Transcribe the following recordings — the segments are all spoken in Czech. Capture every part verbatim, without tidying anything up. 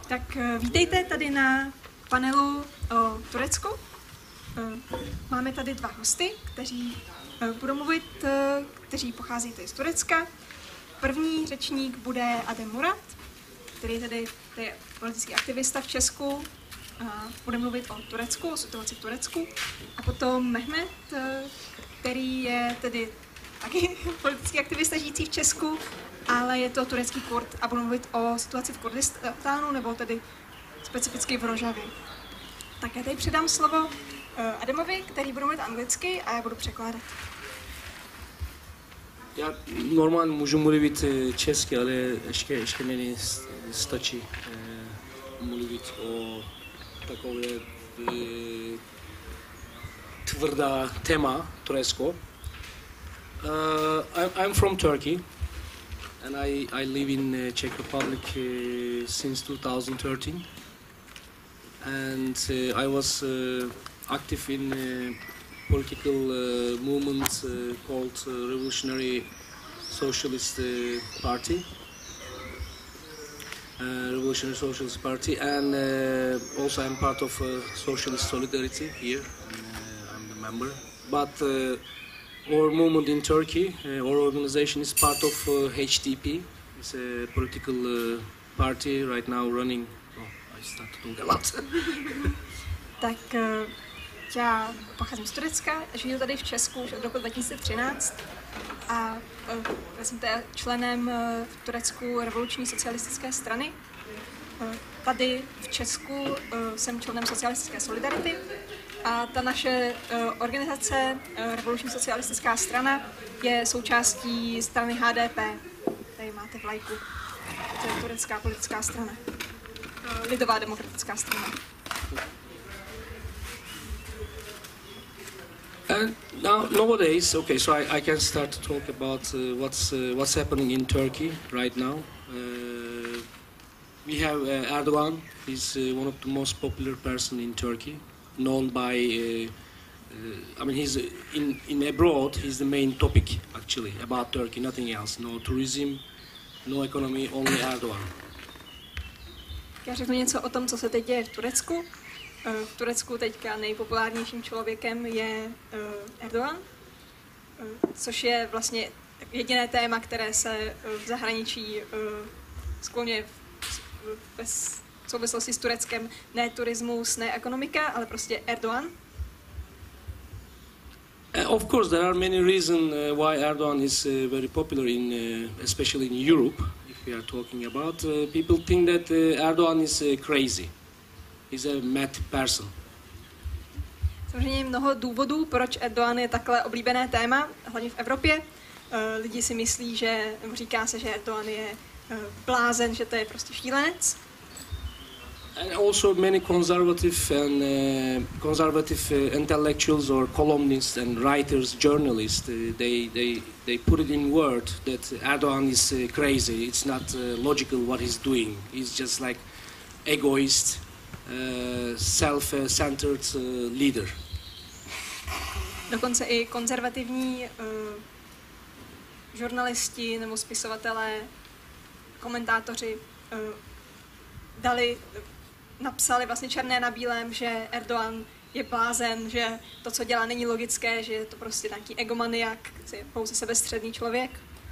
Tak vítejte tady na panelu o Turecku. Máme tady dva hosty, kteří budou mluvit, kteří pochází tady z Turecka. První řečník bude Adem Murat, který tady je politický aktivista v Česku. Bude mluvit o Turecku, o situaci v Turecku. A potom Mehmet, který je tedy taky politický aktivista žijící v Česku, ale je to turecký Kurd a budu mluvit o situaci v Kurdistánu, nebo tedy specificky v Rojavě. Tak já tady předám slovo Ademovi, který bude mluvit anglicky a já budu překládat. Já normálně můžu mluvit česky, ale ještě, ještě mi stačí mluvit o takové tvrdá téma Turecko. Uh, I'm from Turkey, and I, I live in uh, Czech Republic uh, since two thousand thirteen, and uh, I was uh, active in a political uh, movement uh, called uh, Revolutionary Socialist uh, Party, uh, Revolutionary Socialist Party, and uh, also I'm part of uh, Socialist Solidarity here. Uh, I'm the member, but. Uh, Our movement in Turkey, uh, our organization is part of uh, H D P. It's a political uh, party right now running. Oh, I started talking a lot. Tak uh, já pocházím z Turecka, žiju tady v Česku už od roku dva tisíce třináct a uh, já jsem tady členem uh, v Turecku revoluční socialistické strany. Uh, tady v Česku uh, jsem členem socialistické Solidarity. A ta naše uh, organizace, uh, Revoluční socialistická strana, je součástí strany H D P. Tady máte vlajku. To je turecká politická strana. Uh, Lidová demokratická strana. And now, nowadays, okay, so I, I can start to talk about uh, what's uh, what's happening in Turkey right now. Uh, we have uh, Erdogan. He's uh, one of the most popular person in Turkey. Known by, uh, uh, I mean, he's in, in abroad, he's the main topic, actually, about Turkey, nothing else. No tourism, no economy, only Erdogan. Já řeknu něco o tom, co se teď děje v Turecku. V Turecku teďka nejpopulárnějším člověkem je Erdogan, což je vlastně jediné téma, které se v zahraničí skloně bez v souvislosti s Tureckem, ne turismus, ne ekonomika, ale prostě Erdogan. Uh, of course, there are many reasons uh, why Erdogan is uh, very popular, in, uh, especially in Europe. If we are talking about, uh, people think that uh, Erdogan is uh, crazy. He's a mad person. Samozřejmě mnoho důvodů, proč Erdogan je takhle oblíbené téma, hlavně v Evropě. Uh, lidi si myslí, že, nebo říká se, že Erdogan je uh, blázen, že to je prostě šílenec. And also many conservative and uh, conservative uh, intellectuals or columnists and writers, journalists, uh, they they they put it in word that Erdogan is uh, crazy. It's not uh, logical what he's doing. He's just like egoist, uh, self-centered uh, leader. Dokonce i konzervativní uh, žurnalisti nebo spisovatelé, komentátoři uh, dali napsali vlastně černé na bílém, že Erdogan je blázen, že to, co dělá, není logické, že je to prostě nějaký egomaniak, pouze sebestředný člověk.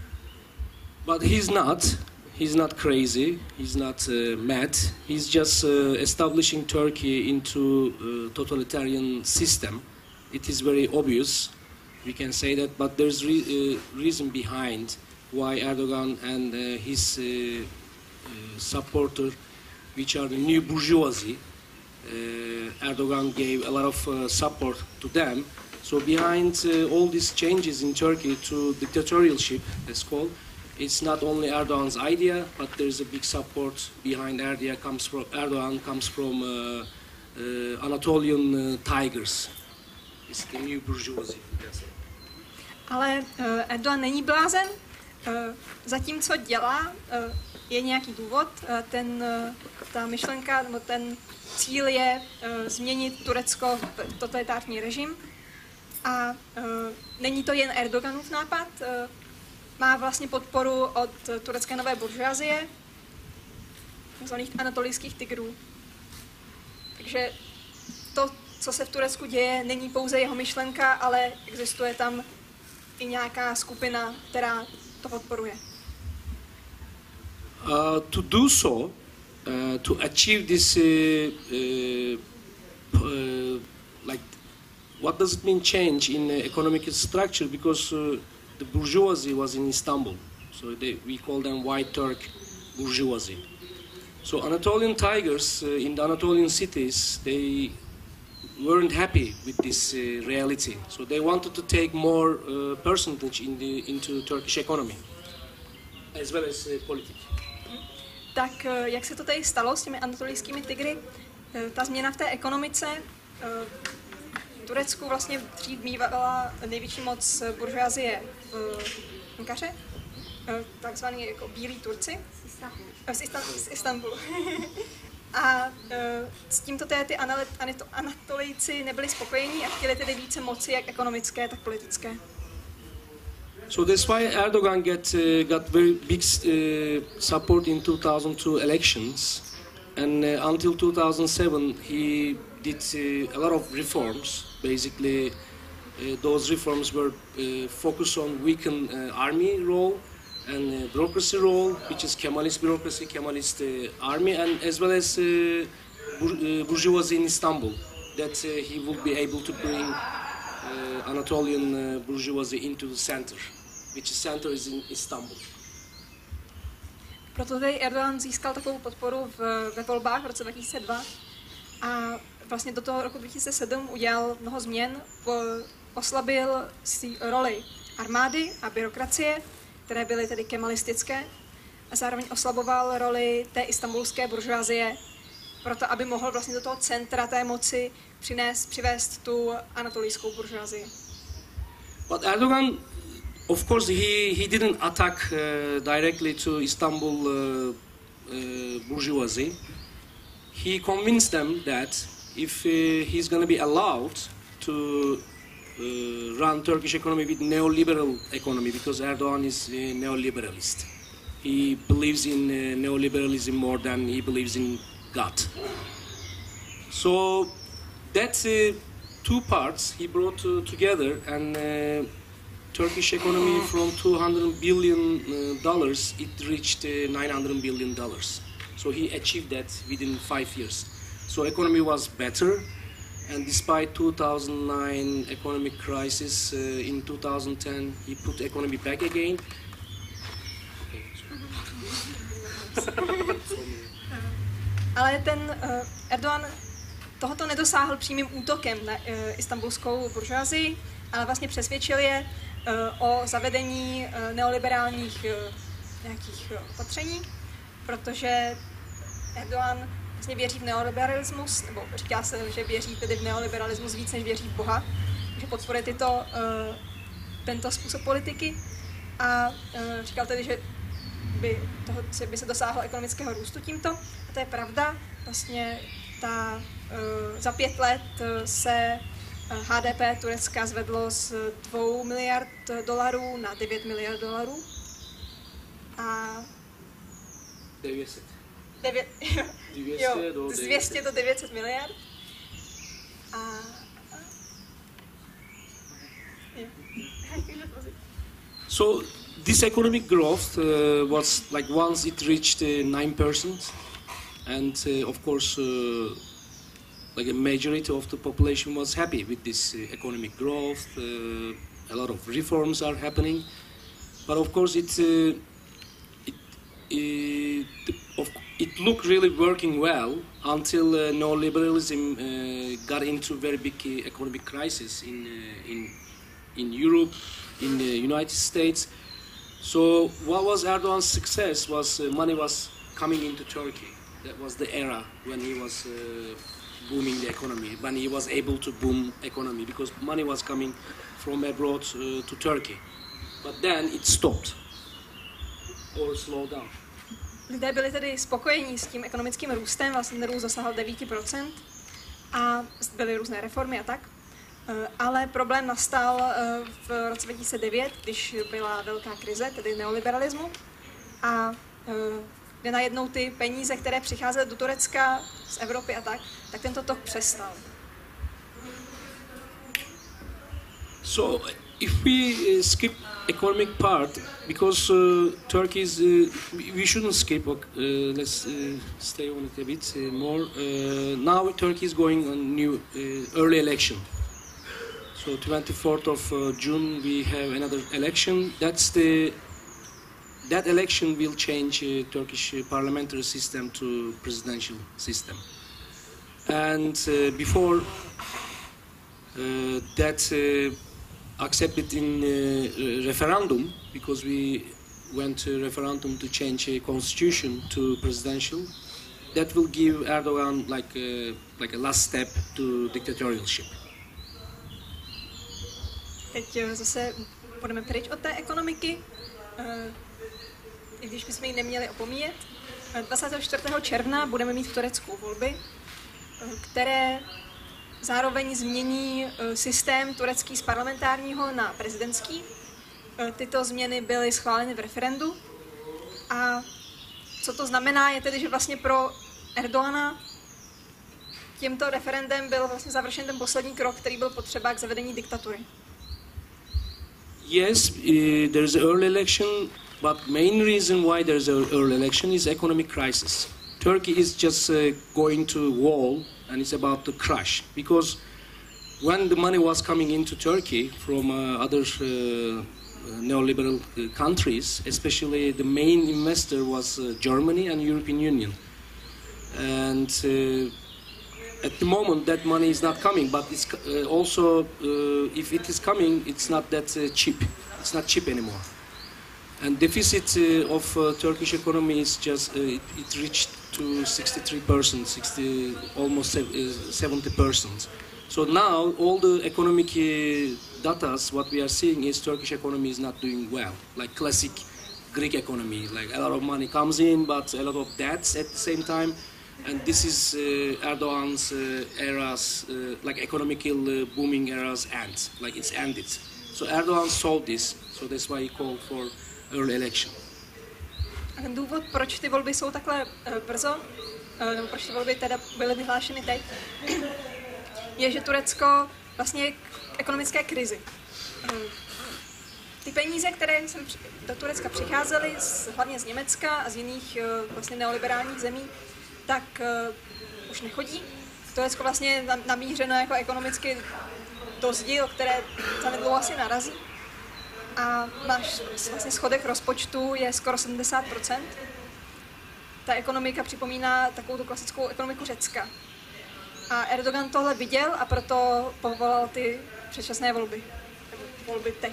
But he's not. He's not crazy. He's not uh, mad. He's just uh, establishing Turkey into a totalitarian system. It is very obvious. We can say that, but there's re uh, reason behind why Erdogan and uh, his uh, uh, supporter, which are the new bourgeoisie. Uh, Erdogan gave a lot of uh, support to them. So behind uh, all these changes in Turkey to dictatorialship, it's called, it's not only Erdogan's idea, but there's a big support behind Erdogan comes from, Erdogan comes from uh, uh, Anatolian uh, tigers. It's the new bourgeoisie. Ale uh, Erdogan není blázen. Uh, zatím, co dělá, uh, je nějaký důvod. Uh, ten, uh, ta myšlenka, nebo ten cíl je uh, změnit Turecko v totalitární režim. A uh, není to jen Erdoganův nápad. Uh, má vlastně podporu od turecké nové buržoazie. takzvaných anatolijských tigrů. Takže to, co se v Turecku děje, není pouze jeho myšlenka, ale existuje tam i nějaká skupina, která to podporuje. Uh, to do so, uh, to achieve this, uh, uh, uh, like, what does it mean change in uh, economic structure? Because uh, the bourgeoisie was in Istanbul, so they, we call them White Turk bourgeoisie. So Anatolian tigers uh, in the Anatolian cities, they weren't happy with this uh, reality, so they wanted to take more uh, percentage in the, into Turkish economy, as well as uh, politics. Tak jak se to tady stalo s těmi anatolijskými tygry, ta změna v té ekonomice, v Turecku vlastně dřív mívala největší moc buržoazie v Ankaře, takzvaný jako bílí Turci, z, Istan- z Istanbulu. A s tímto tedy ty Anatolijci nebyli spokojení a chtěli tedy více moci, jak ekonomické, tak politické. So that's why Erdogan get uh, got very big uh, support in two thousand two elections, and uh, until two thousand seven he did uh, a lot of reforms. Basically, uh, those reforms were uh, focused on weaken uh, army role and uh, bureaucracy role, which is Kemalist bureaucracy, Kemalist uh, army, and as well as uh, bour- uh, bourgeoisie in Istanbul. That uh, he would be able to bring uh, Anatolian uh, bourgeoisie into the center, which center is in Istanbul. Proto tady Erdogan získal takovou podporu v, ve volbách v roce dva tisíce dva a vlastně do toho roku dva tisíce sedm udělal mnoho změn, po, oslabil si roli armády a byrokracie, které byly tedy kemalistické, a zároveň oslaboval roli té istanbulské buržoazie, proto aby mohl vlastně do toho centra té moci přinést, přivést tu anatolijskou buržoazii. But Erdogan, of course, he, he didn't attack uh, directly to Istanbul uh, uh, bourgeoisie. He convinced them that if uh, he's going to be allowed to uh, run Turkish economy with neoliberal economy, because Erdogan is a neoliberalist. He believes in uh, neoliberalism more than he believes in God. So that's uh, two parts he brought uh, together, and uh, Turkish economy from two hundred billion uh, dollars, it reached uh, nine hundred billion dollars. So he achieved that within five years. So economy was better, and despite two thousand nine economic crisis, uh, in two thousand ten he put economy back again. Ale ten uh, Erdogan tohoto nedosáhl přímým útokem na uh, istanbulskou buržoazii, ale vlastně přesvědčil je uh, o zavedení uh, neoliberálních uh, nějakých uh, opatření, protože Erdogan vlastně věří v neoliberalismus, nebo říká se, že věří tedy v neoliberalismus víc, než věří v Boha, že podporuje tyto, uh, tento způsob politiky a uh, říkal tedy, že by, toho, by se dosáhlo ekonomického růstu tímto. A to je pravda. Vlastně ta, uh, za pět let se H D P Turecka zvedlo z dvou miliard dolarů na devět miliard dolarů. A devět set. devět, jo, do z dvě stě do devět set miliard. A, a so this economic growth uh, was like once it reached uh, nine percent, and uh, of course uh, like a majority of the population was happy with this uh, economic growth. Uh, a lot of reforms are happening, but of course it uh, it it, of, it looked really working well until uh, neoliberalism uh, got into very big uh, economic crisis in uh, in in Europe, in the United States. So what was Erdogan's success was uh, money was coming into Turkey. That was the era when he was uh, booming the economy, when he was able to boom economy, because money was coming from abroad uh, to Turkey. But then it stopped or slowed down. Lidé byli tedy spokojení s tím ekonomickým růstem, vlastně ten růst dosáhl devět procent a byly různé reformy a tak. Ale problém nastal v roce dva tisíce devět, když byla velká krize, tedy neoliberalismu. A kde najednou ty peníze, které přicházely do Turecka z Evropy a tak, tak tento tok přestal. So if we uh, skip economic part, because uh, Turkey is, uh, we shouldn't skip, uh, let's uh, stay on it a bit uh, more. Uh, now Turkey is going on new uh, early election. So twenty-fourth of uh, June we have another election. That's the that election will change uh, Turkish parliamentary system to presidential system. And uh, before uh, that uh, accepted in uh, referendum, because we went to referendum to change a constitution to presidential, that will give Erdogan like a, like a last step to dictatorialship. Teď zase půjdeme pryč od té ekonomiky, i když bychom ji neměli opomíjet. dvacátého čtvrtého června budeme mít v Turecku volby, které zároveň změní systém turecký z parlamentárního na prezidentský. Tyto změny byly schváleny v referendu. A co to znamená, je tedy, že vlastně pro Erdogana tímto referendem byl vlastně završen ten poslední krok, který byl potřeba k zavedení diktatury. Yes, uh, there is an early election, but main reason why there is an early election is economic crisis. Turkey is just uh, going to wall, and it's about to crash, because when the money was coming into Turkey from uh, other uh, neoliberal uh, countries, especially the main investor was uh, Germany and European Union, and uh, at the moment that money is not coming, but it's uh, also uh, if it is coming, it's not that uh, cheap. It's not cheap anymore. And deficit uh, of uh, Turkish economy is just uh, it, it reached to sixty-three percent, sixty, almost seventy percent. So now all the economic uh, data, what we are seeing is Turkish economy is not doing well, like classic Greek economy. Like a lot of money comes in, but a lot of debts at the same time. And this is uh, Erdogan's uh, eras, uh, like economical uh, booming eras end, like it's ended. So Erdogan solved this, so that's why he called for early election. A ten důvod, proč ty volby jsou takhle uh, brzo, uh, nebo proč ty volby teda byly vyhlášeny teď, je, že Turecko vlastně je k ekonomické krizi. Uh, ty peníze, které sem do Turecka přicházely, z, hlavně z Německa a z jiných uh, vlastně neoliberálních zemí, tak uh, už nechodí. Turecko vlastně je namířeno jako ekonomicky do zdi, o které zanedlouho asi narazí. A náš vlastně schodek rozpočtu je skoro sedmdesát procent. Ta ekonomika připomíná takovou tu klasickou ekonomiku Řecka. A Erdogan tohle viděl a proto povolal ty předčasné volby. Volby teď.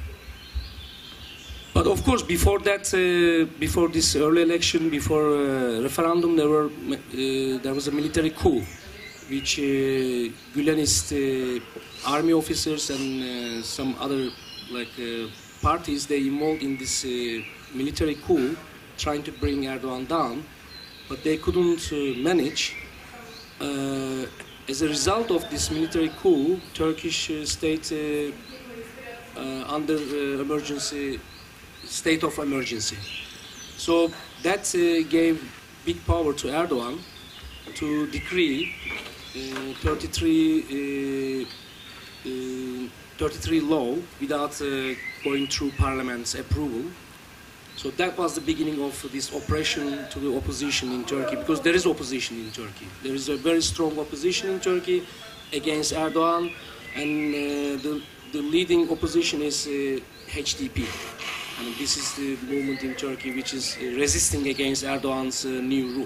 But of course, before that, uh, before this early election, before uh, referendum, there were uh, there was a military coup, which uh, Gülenist uh, army officers and uh, some other like uh, parties, they involved in this uh, military coup, trying to bring Erdogan down, but they couldn't uh, manage. Uh, as a result of this military coup, Turkish uh, state uh, uh, under uh, emergency. State of emergency. So that uh, gave big power to Erdogan to decree uh, thirty-three, uh, uh, thirty-three law without uh, going through parliament's approval. So that was the beginning of this oppression to the opposition in Turkey, because there is opposition in Turkey. There is a very strong opposition in Turkey against Erdogan, and uh, the, the leading opposition is uh, H D P. And this is the movement in Turkey which is resisting against Erdogan's uh, new rule.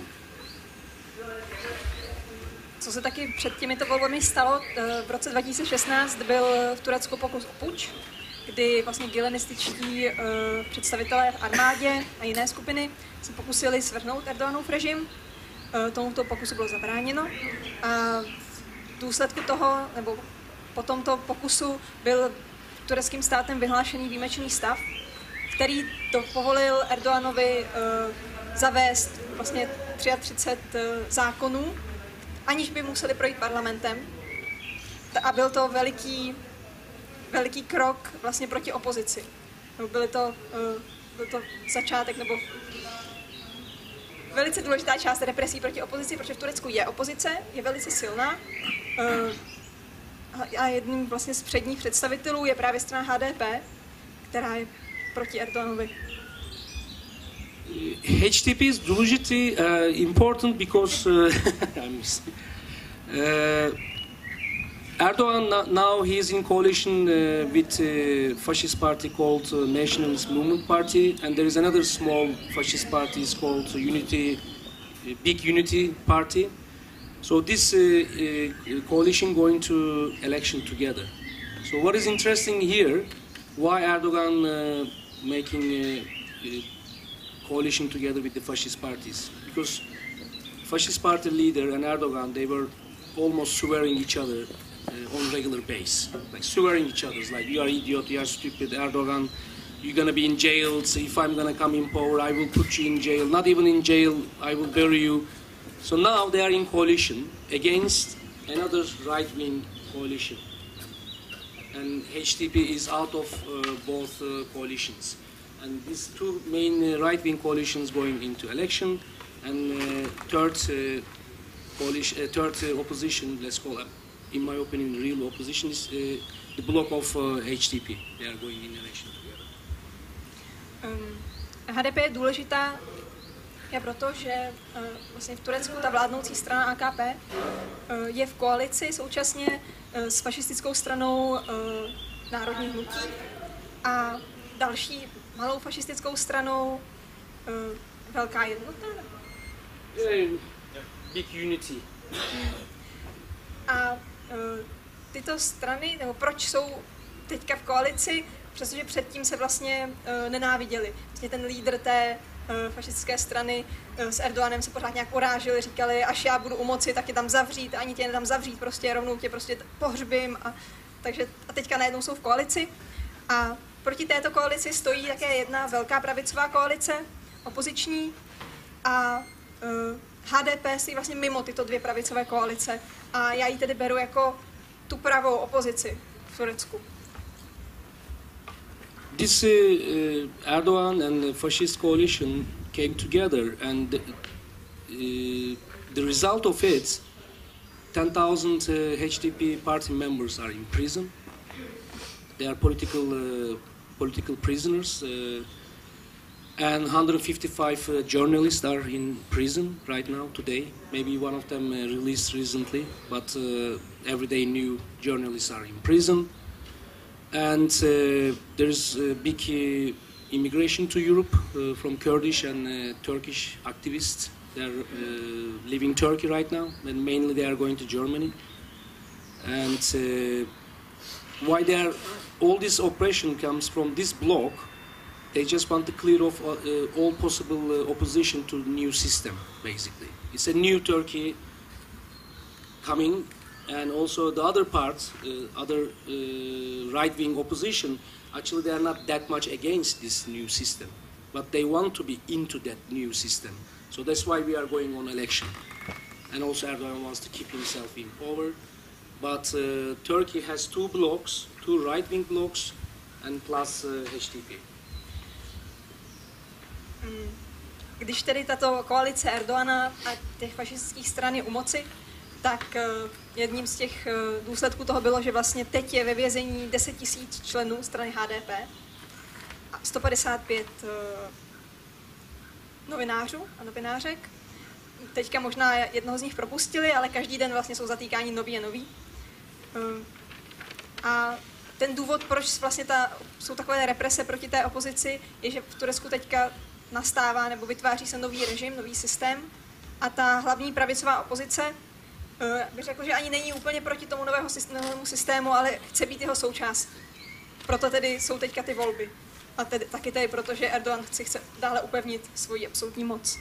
Co se taky před těmito volbami stalo, v roce dva tisíce šestnáct byl v Turecku pokus o puč, kdy vlastně gylenističtí uh, představitelé v armádě a jiné skupiny se pokusili svrhnout Erdoganův režim. Uh, tomuto pokusu bylo zabráněno. A v důsledku toho, nebo po tomto pokusu byl tureckým státem vyhlášený výjimečný stav, který to povolil Erdoganovi uh, zavést vlastně třicet tři uh, zákonů, aniž by museli projít parlamentem. A byl to veliký, veliký krok vlastně proti opozici. Byl to, uh, byl to začátek, nebo velice důležitá část represí proti opozici, protože v Turecku je opozice, je velice silná. A jedním vlastně z předních představitelů je právě strana H D P, která je proti Erdoganovi. H D P is důležitý, uh, important because uh, uh, Erdogan now he is in coalition uh, with a fascist party called uh, Nationalist Movement Party, and there is another small fascist party called Unity, uh, Big Unity Party. So this uh, uh, coalition going to election together. So what is interesting here, why Erdogan uh, making a, a coalition together with the fascist parties? Because fascist party leader and Erdogan, they were almost swearing each other uh, on regular basis, like swearing each other, like you are idiot, you are stupid, Erdogan, you're gonna be in jail. So if I'm gonna come in power, I will put you in jail. Not even in jail, I will bury you. So now they are in coalition against another right-wing coalition, and H D P is out of uh, both uh, coalitions. And these two main uh, right-wing coalitions going into election, and uh, third uh, coalition, uh, third uh, opposition, let's call it, in my opinion, real opposition is uh, the bloc of uh, H D P. They are going in election together. Um, H D P je důležitá je proto, že uh, vlastně v Turecku ta vládnoucí strana A K P uh, je v koalici současně uh, s fašistickou stranou uh, Národní hnutí a další malou fašistickou stranou uh, Velká jednota. Yeah, big Unity. A uh, tyto strany, nebo proč jsou teďka v koalici, přestože předtím se vlastně uh, nenáviděli. Vlastně ten lídr té uh, fašistické strany uh, s Erdoganem se pořád nějak urážili, říkali, až já budu u moci, tak je tam zavřít, ani tě nedám zavřít, prostě rovnou tě prostě pohřbím. A, takže, a teďka najednou jsou v koalici. A proti této koalici stojí také jedna velká pravicová koalice, opoziční, a uh, H D P stojí vlastně mimo tyto dvě pravicové koalice. A já ji tedy beru jako tu pravou opozici v Turecku. This uh, uh, Erdogan and the fascist coalition came together, and the, uh, the result of it, ten thousand uh, H D P party members are in prison. They are political uh, political prisoners, uh, and one hundred fifty-five uh, journalists are in prison right now today. Maybe one of them uh, released recently, but uh, every day new journalists are in prison. And uh, there's a big uh, immigration to Europe uh, from Kurdish and uh, Turkish activists. They're uh, leaving Turkey right now, and mainly they are going to Germany. And uh, why they are, all this oppression comes from this bloc. They just want to clear off uh, uh, all possible uh, opposition to the new system, basically. It's a new Turkey coming. And also the other parts, uh, other uh, right-wing opposition, actually they are not that much against this new system, but they want to be into that new system. So that's why we are going on election. And also Erdogan wants to keep himself in power. But uh, Turkey has two blocks, two right-wing blocks, and plus uh, H D P. Když tedy tato koalice Erdogana a těch fašistických stran je u moci, tak jedním z těch důsledků toho bylo, že vlastně teď je ve vězení deset tisíc členů strany H D P a sto padesát pět novinářů a novinářek. Teďka možná jednoho z nich propustili, ale každý den vlastně jsou zatýkáni noví a noví. A ten důvod, proč vlastně ta, jsou takové represe proti té opozici, je, že v Turecku teďka nastává nebo vytváří se nový režim, nový systém a ta hlavní pravicová opozice bych řekl, že ani není úplně proti tomu nového novému systému, ale chce být jeho součástí. Proto tedy jsou teďka ty volby. A tedy, taky tedy proto, že Erdogan si chce dále upevnit svoji absolutní moc.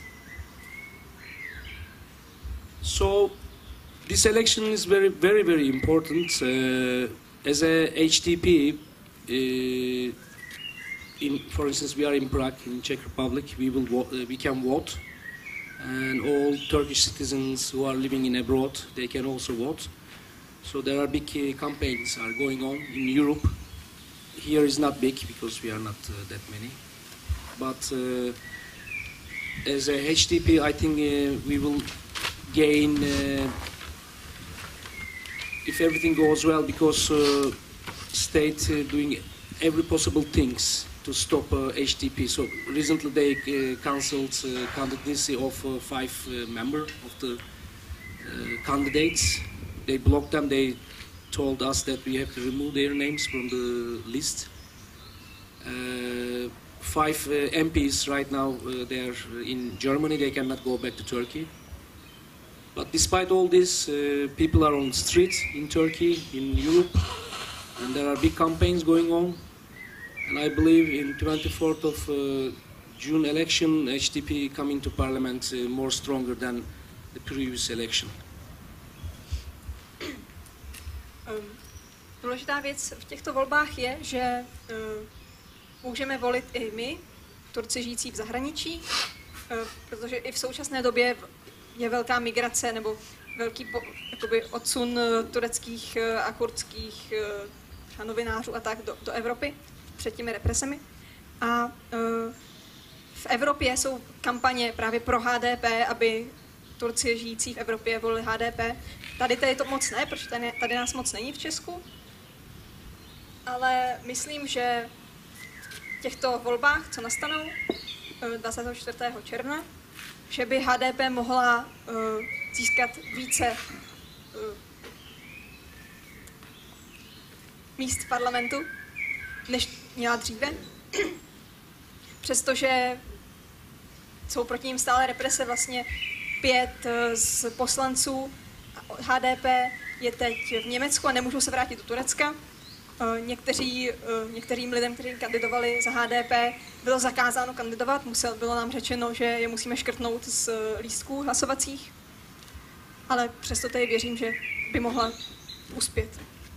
So, this election is very, very, very important. Uh, as a H D P, uh, in, for instance, we are in Prague, in Czech Republic. We will uh, we can vote. And all Turkish citizens who are living in abroad, they can also vote. So there are big uh, campaigns are going on in Europe. Here is not big because we are not uh, that many. But uh, as a H D P, I think uh, we will gain uh, if everything goes well, because uh, state uh, doing every possible things to stop uh, H D P. So recently they uh, cancelled uh, candidacy of uh, five uh, members of the uh, candidates. They blocked them. They told us that we have to remove their names from the list. Uh, five uh, M Ps right now, uh, they are in Germany. They cannot go back to Turkey. But despite all this, uh, people are on the street in Turkey, in Europe, and there are big campaigns going on. And I believe in twenty-fourth of uh, June election, H D P coming to parliament uh, more stronger than the previous election. Um, důležitá věc v těchto volbách je, že uh, můžeme volit i my, Turci žijící v zahraničí, uh, protože i v současné době je velká migrace nebo velký po, jakoby odsun tureckých a kurdských uh, novinářů a tak do, do Evropy před těmi represemi. A uh, v Evropě jsou kampaně právě pro H D P, aby Turci žijící v Evropě volili H D P. Tady tady to moc ne, protože tady, tady nás moc není v Česku. Ale myslím, že v těchto volbách, co nastanou dvacátého čtvrtého června, že by H D P mohla uh, získat více uh, míst v parlamentu, než měla dříve. Přestože jsou proti ním stále represe, vlastně pět z poslanců H D P je teď v Německu a nemůžou se vrátit do Turecka. Někteří, některým lidem, kteří kandidovali za H D P, bylo zakázáno kandidovat, musel, bylo nám řečeno, že je musíme škrtnout z lístků hlasovacích, ale přesto tady věřím, že by mohla uspět.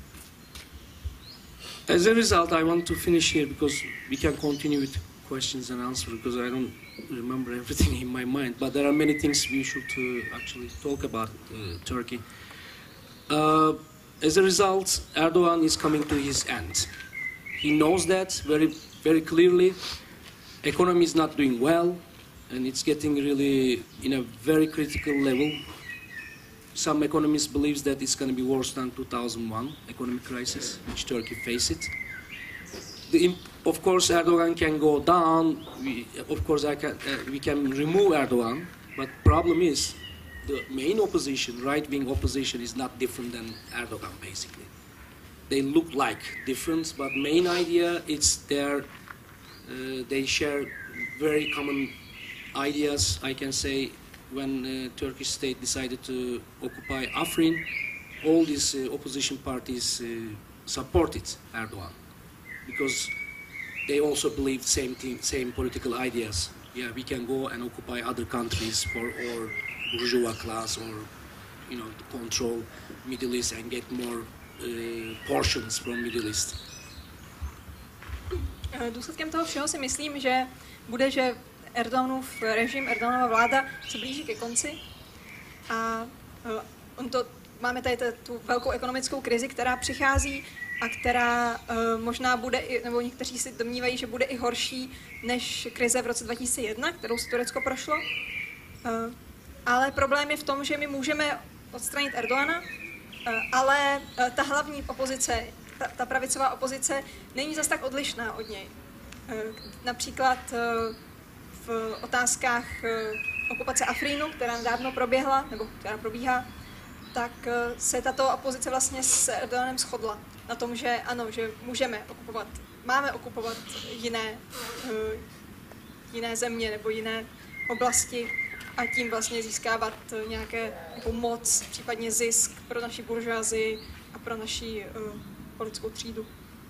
As a result, I want to finish here because we can continue with questions and answers because I don't remember everything in my mind, but there are many things we should uh, actually talk about uh, Turkey. Uh, as a result, Erdogan is coming to his end. He knows that very, very clearly. Economy is not doing well, and it's getting really in a very critical level. Some economists believe that it's going to be worse than two thousand one economic crisis, which Turkey faced. The, of course, Erdogan can go down. We, of course, I can, uh, we can remove Erdogan, but problem is the main opposition, right-wing opposition, is not different than Erdogan, basically. They look like different, but main idea it's their, uh, they share very common ideas, I can say. When uh, Turkish state decided to occupy Afrin, all these uh, opposition parties uh, supported Erdogan because they also believe same thing, same political ideas. Yeah, we can go and occupy other countries for our bourgeois class, or you know, to control Middle East and get more uh, portions from Middle East. Důsledkem toho všeho si myslím, že bude, že Erdoganův režim, Erdoganova vláda se blíží ke konci a on to, máme tady tu velkou ekonomickou krizi, která přichází a která uh, možná bude, i, nebo někteří si domnívají, že bude i horší než krize v roce dva tisíce jedna, kterou si Turecko prošlo. Uh, ale problém je v tom, že my můžeme odstranit Erdogana, uh, ale uh, ta hlavní opozice, ta, ta pravicová opozice není zas tak odlišná od něj. Uh, například uh, v otázkách okupace Afrínu, která nedávno proběhla, nebo která probíhá, tak se tato opozice vlastně s Erdoganem shodla na tom, že ano, že můžeme okupovat, máme okupovat jiné, jiné země nebo jiné oblasti a tím vlastně získávat nějaké jako moc, případně zisk pro naši buržoazii a pro naši uh, politickou třídu.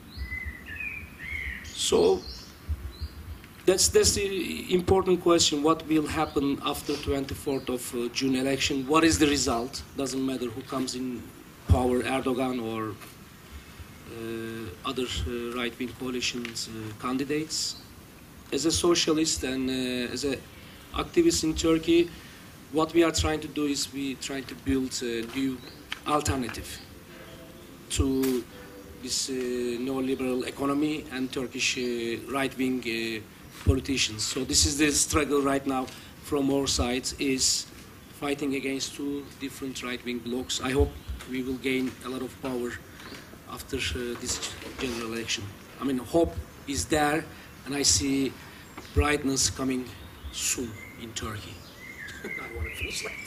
So, That's, that's the important question. What will happen after twenty-fourth of uh, June election? What is the result? Doesn't matter who comes in power, Erdogan or uh, other uh, right-wing coalitions uh, candidates. As a socialist and uh, as an activist in Turkey, what we are trying to do is we try to build a new alternative to this uh, neoliberal economy and Turkish uh, right-wing uh, politicians. So this is the struggle right now from our side is fighting against two different right-wing blocs. I hope we will gain a lot of power after uh, this general election. I mean, hope is there, and I see brightness coming soon in Turkey. I want to finish that.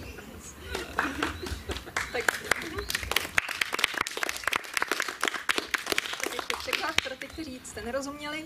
Překlad pro ty, kteří jste nerozuměli.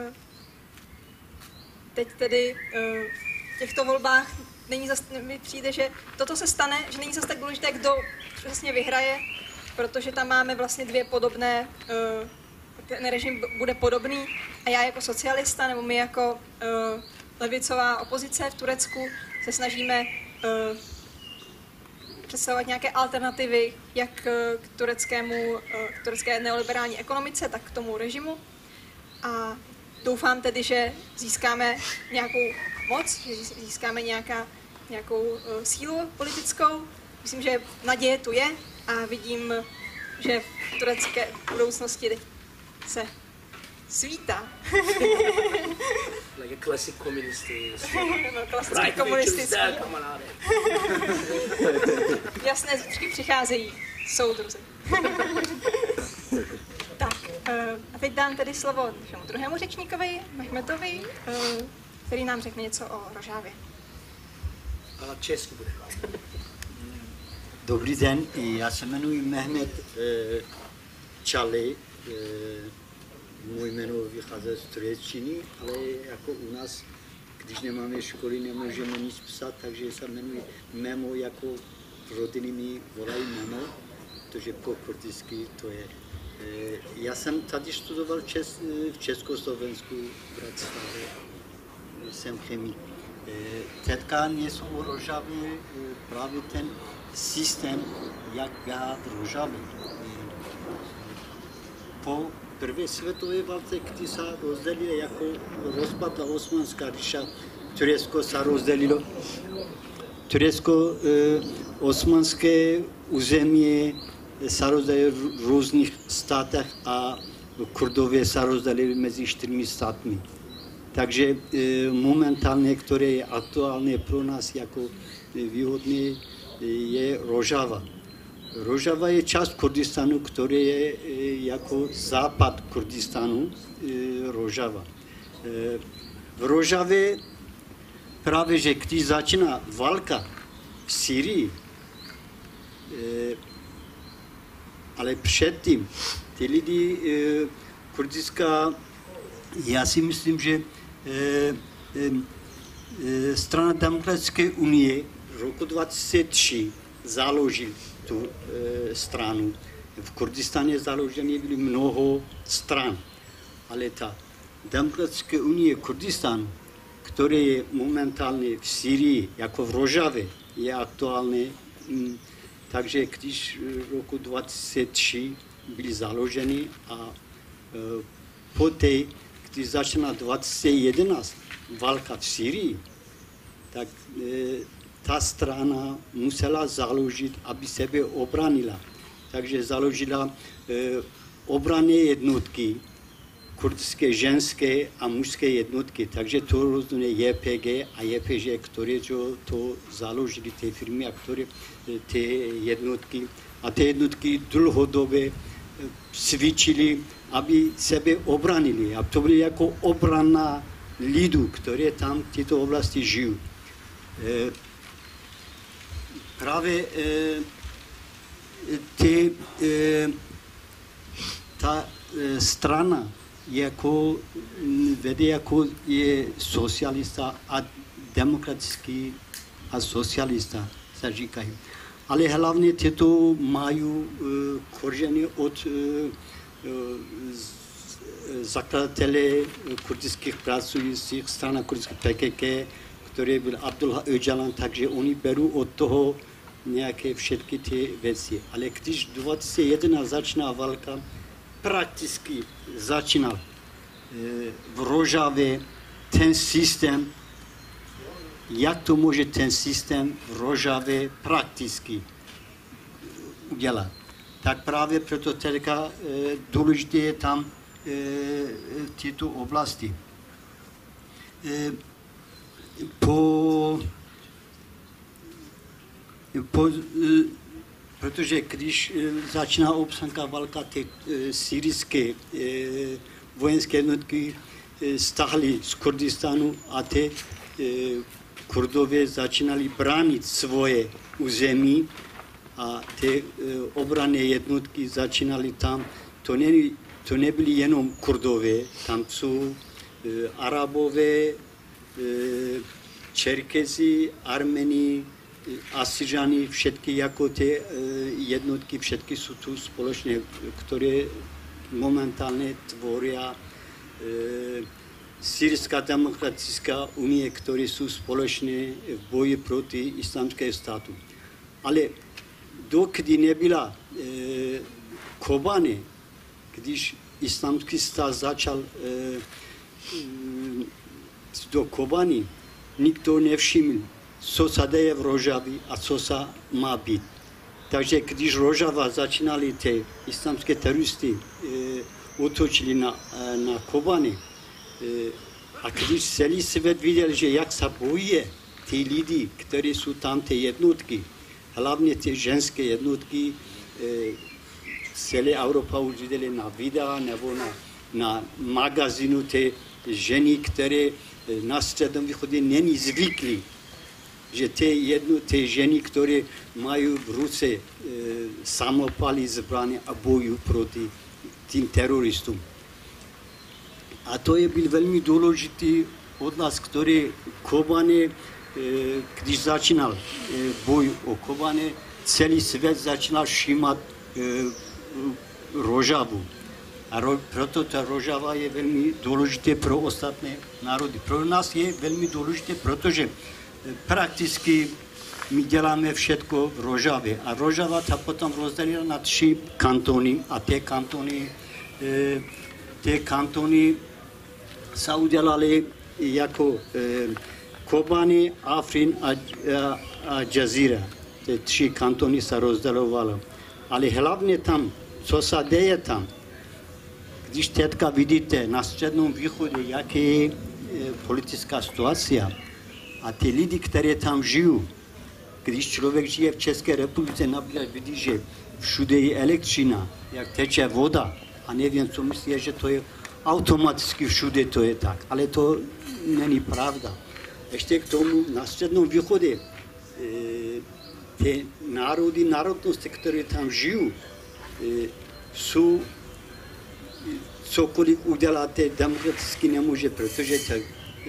Teď tedy v těchto volbách není zas, mi přijde, že toto se stane, že není zase tak důležité, kdo přesně vyhraje, protože tam máme vlastně dvě podobné, ten režim bude podobný a já jako socialista nebo my jako levicová opozice v Turecku se snažíme představovat nějaké alternativy jak k tureckému, k turecké neoliberální ekonomice, tak k tomu režimu. A doufám tedy, že získáme nějakou moc, že získáme nějaká, nějakou uh, sílu politickou. Myslím, že naděje tu je a vidím, že v turecké budoucnosti se svítá. Like a classic communist. No, klasický komunistický. Jasné zítřky přicházejí, soudruzi. Tak, uh, a teď dám tedy slovo našemu druhému řečníkovi, Mehmetovi, uh, který nám řekne něco o Rožávě. A česky bude. Dobrý den, já se jmenuji Mehmet uh, Čali. Uh, můj jméno vychází z turečtiny, ale jako u nás, když nemáme školy, nemůžeme nic psat, takže se jmenuji Memo, jako rodiny mi volají Memo, protože po kurdicky to je. Já jsem tady studoval Čes, v Československu, v Bratislavě, jsem chemik. Teďka něco o Rožavě, právě ten systém, jak dělat Rožavě. Po první světové válce, kdy se rozdělilo, jako rozpadla Osmanská říša, Turecko se rozdělilo. Turecko, osmanské území se rozdělili v různých státech a Kurdové se rozdělili mezi čtyřmi státmi. Takže momentálně, které je aktuálně pro nás jako výhodné, je Rožava. Rožava je část Kurdistanu, který je jako západ Kurdistanu, Rožava. V Rožavě právě, že když začíná válka v Syrii, ale předtím ty lidi kurdiská, já si myslím, že strana Demokratické unie roku dva tisíce tři založil tu stranu. V Kurdistáně založené byly mnoho stran, ale ta Demokratická unie Kurdistánu, která je momentálně v Syrii, jako v Rožavě, je aktuálně. Takže když v roku dva tisíce tři byly založeny a e, poté, když začala dva tisíce jedenáct válka v Syrii, tak e, ta strana musela založit, aby sebe obranila. Takže založila e, obranné jednotky, kurdské ženské a mužské jednotky. Takže to rozhodně J P G a J P Ž, které to založili, ty firmy, a které ty jednotky. A ty jednotky dlouhodobě cvičili, aby sebe obranili. A to bylo jako obrana lidů, které tam v této oblasti žijí. E, právě e, ty, e, ta e, strana jako vede jako je socialista a demokratický a socialista, se říkají. Ale hlavně tyto mají uh, kořeny od uh, uh, zakladatele kurdických pracujících, strana kurdských P K K, který byl Abdullah Öcalan, takže oni berou od toho nějaké všechny ty věci. Ale když dva tisíce jedenáct začíná válka, prakticky začínal v Rožavě ten systém, jak to může ten systém v Rožavě prakticky udělat. Tak právě proto teďka důležité je tam tyto oblasti. po, po protože když začíná občanská válka, ty syrijské vojenské jednotky stáhly z Kurdistánu a ty Kurdové začínali bránit svoje území a ty obranné jednotky začínaly tam. To, ne, to nebyli jenom Kurdové, tam jsou Arabové, Čerkezi, Armeni, Asyřani, všetky jako ty jednotky, všetky jsou tu společně, které momentálně tvoří Syrská demokratická unie, které jsou společné v boji proti islámskému státu. Ale dokdy nebyla e, Kobane, když islámský stát začal e, e, do Kobany, nikdo nevšiml, co se děje v Rožavi a co se má být. Takže když Rožava začínali ty islámské teroristy e, útočili na, e, na Kobany, e, a když celý svět viděl, že jak se bojí ty lidi, kteří jsou tam, ty jednotky, hlavně ty ženské jednotky, e, celé Evropa už viděli na videa nebo na, na magazínu ty ženy, které na Středním východě není zvyklí, že ty, jedno, ty ženy, které mají v ruce e, samopaly zbraně a bojují proti tím teroristům. A to je byl velmi důležitý odhlas, který Kobane, když začínal boj o Kobane, celý svět začínal všímat Rožavu. A ro, proto ta Rožava je velmi důležité pro ostatní národy. Pro nás je velmi důležité, protože prakticky my děláme všechno v Rožavě. A Rožava ta potom rozdělila na tři kantony a ty kantony, ty kantony se udělali jako eh, Kobani, Afrin a, a, a Jazira. Ty tři kantony se rozdělovaly. Ale hlavně tam, co se děje tam, když teďka vidíte na Středním východě, jak je eh, politická situace a ty lidi, kteří tam žijí, když člověk žije v České republice, například vidí, že všude je elektřina, jak teče voda a nevím, co myslí, že to je automaticky všude to je tak, ale to není pravda. Ještě k tomu na Středním východě e, ty národy, národnosti, které tam žijí, e, jsou cokoliv uděláte demokraticky nemůže, protože ty,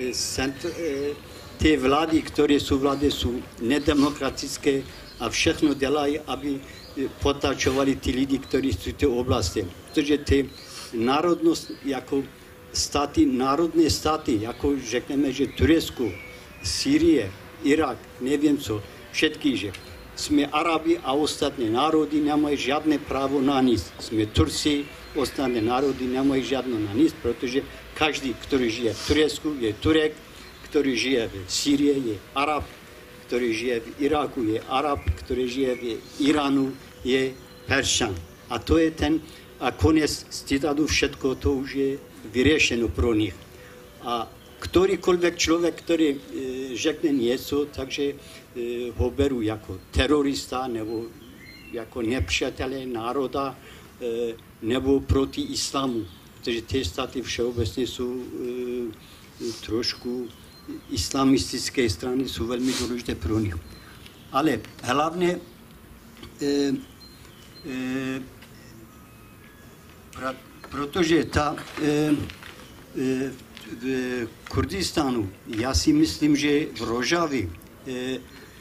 e, ty vlády, které jsou vlády, jsou nedemokratické a všechno dělají, aby potlačovali ty lidi, kteří jsou v té oblasti. Protože ty národnost jako státy, národné státy, jako řekneme, že Turecko, Sýrie, Irak, nevím co, všetky, že jsme Arabi a ostatní národy nemají žádné právo na nic. Jsme Turci, ostatní národy nemají žádné na nic, protože každý, který žije v Turecku, je Turek, který žije v Sýrii, je Arab, který žije v Iráku, je Arab, který žije v Iránu, je Peršan. A to je ten a konec citátu, všetko to už je vyřešeno pro nich. A kterýkoliv člověk, který e, řekne něco, takže e, ho beru jako terorista nebo jako nepřátelé národa e, nebo proti islámu. Protože ty státy všeobecně jsou e, trošku islamistické strany, jsou velmi důležité pro nich. Ale hlavně e, e, protože ta, e, e, v Kurdistánu, já si myslím, že v Rožavi e, e,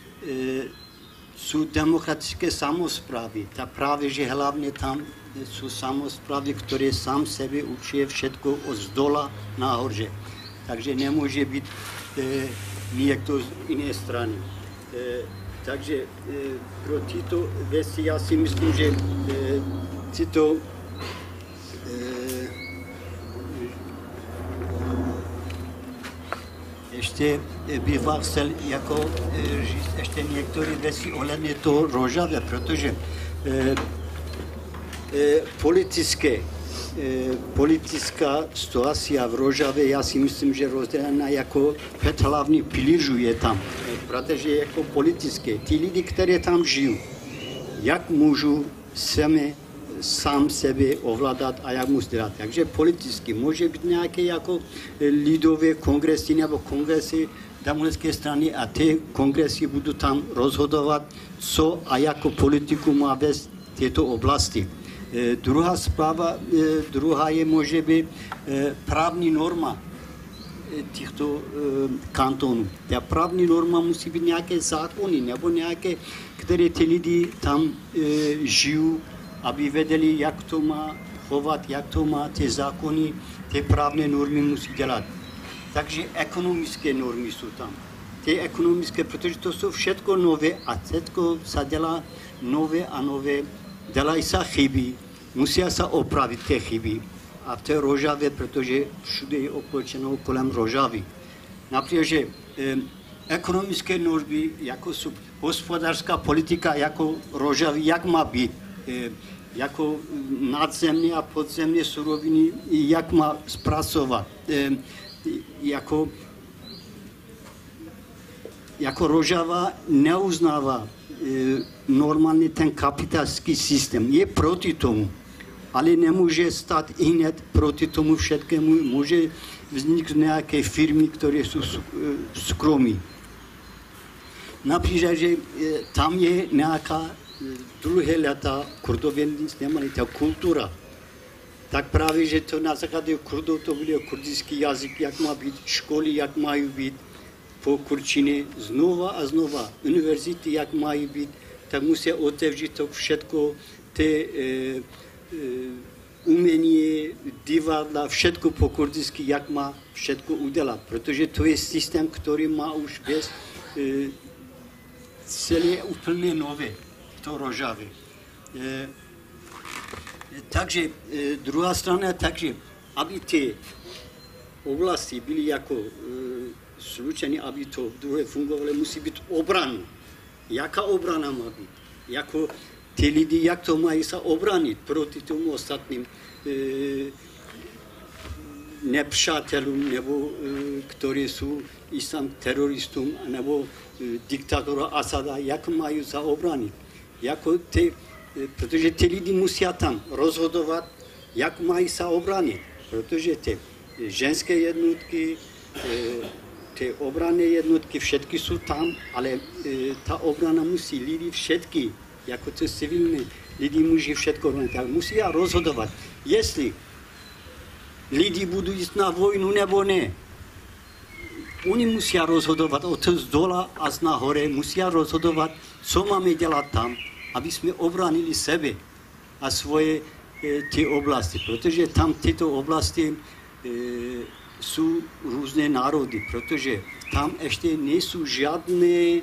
jsou demokratické samosprávy. Ta právě, že hlavně tam jsou samosprávy, které sám sebe učí všechno od zdola nahoře. Takže nemůže být e, někdo z jiné strany. E, takže e, pro tyto věci já si myslím, že e, tyto ještě bych vám chtěl jako říct ještě některé věci ohledně toho Rožavy, protože eh, eh, politické politická situace v Rožavě, já si myslím, že rozdělená jako pět hlavních pilířů je tam, protože jako politické, ty lidi, kteří tam žijí, jak můžu sami sám sebe ovládat a jak musí dělat. Takže politicky může být nějaké jako lidové kongresy nebo kongresy damské strany a ty kongresy budou tam rozhodovat, co a jako politiku má vést této oblasti. E, druhá zpráva, e, druhá je může být e, právní norma e, těchto e, kantonů. Ta právní norma musí být nějaké zákony nebo nějaké, které ty lidi tam e, žijí, aby věděli, jak to má chovat, jak to má ty zákony, ty právné normy musí dělat. Takže ekonomické normy jsou tam. Ty ekonomické, protože to jsou všechno nové a všechno se dělá nové a nové. Dělají se chyby, musí se opravit ty chyby. A v té Rožavě, protože všude je okolo kolem Rožavy. Například, že eh, ekonomické normy, jako jsou hospodářská politika, jako Rožavy, jak má být, eh, jako nadzemní a podzemní suroviny, jak má zpracovat. Eh, jako, jako Rožava neuznává e, normálně ten kapitalský systém. Je proti tomu, ale nemůže stát i hned proti tomu všetkému. Může vzniknout nějaké firmy, které jsou soukromí. Například, že e, tam je nějaká druhé léta Kurdové nic nemají, ta kultura. Tak právě, že to na základě Kurdů to byl kurdický jazyk, jak má být, školy, jak mají být po kurčině, znova a znova, univerzity, jak mají být, tak musí otevřít to všechno, ty e, e, umění, divadla, všechno po kurdicky, jak má všechno udělat, protože to je systém, který má už bez e, celé úplně nové, to Rožavy. E, Takže e, druhá strana, takže aby ty oblasti byly jako e, slučeny, aby to druhé fungovalo, musí být obrana. Jaká obrana má být? Jako ty lidi, jak to mají se obranit proti tomu ostatním e, nepřátelům, nebo e, kteří jsou islám teroristům, nebo e, diktátora Asada, jak mají se obranit? Jako ty protože ty lidi musí tam rozhodovat, jak mají se obránit, protože ty ženské jednotky, ty obranné jednotky, všetky jsou tam, ale ta obrana musí lidi všetky, jako ty civilní lidi musí všetko tak musí rozhodovat, jestli lidi budou jít na vojnu nebo ne. Oni musí rozhodovat od z dola a z nahoře, musí rozhodovat, co máme dělat tam, aby jsme obránili sebe a svoje e, ty oblasti, protože tam tyto oblasti e, jsou různé národy, protože tam ještě nejsou žádné e,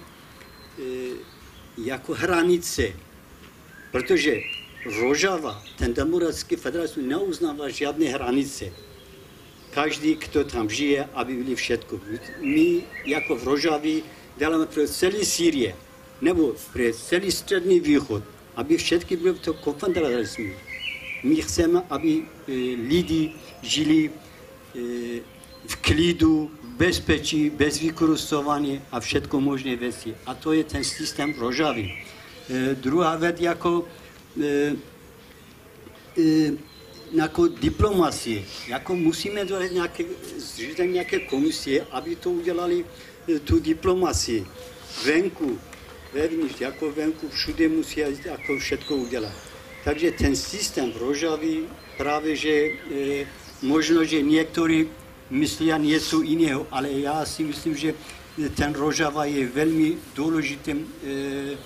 jako hranice, protože Rožava, ten demokratický federalismus neuznává žádné hranice. Každý, kdo tam žije, aby byli všetko. My jako v Rožavi děláme pro celý Sýrie, nebo pro celý střední východ, aby všetky byly to konfederalismu. My chceme, aby e, lidi žili e, v klidu, v bezpečí, bez vykořisťování a všetko možné věci. A to je ten systém Rožavy. E, druhá věc jako, e, e, jako diplomacie. Jako musíme dělat nějaké, nějaké komisie, aby to udělali e, tu diplomacii. Venku, vevnitř, jako venku, všude musí jako všetko udělat. Takže ten systém v Rožavi právě, že e, možno, že někteří myslí něco jiného, ale já si myslím, že ten Rožava je velmi důležitým e, e,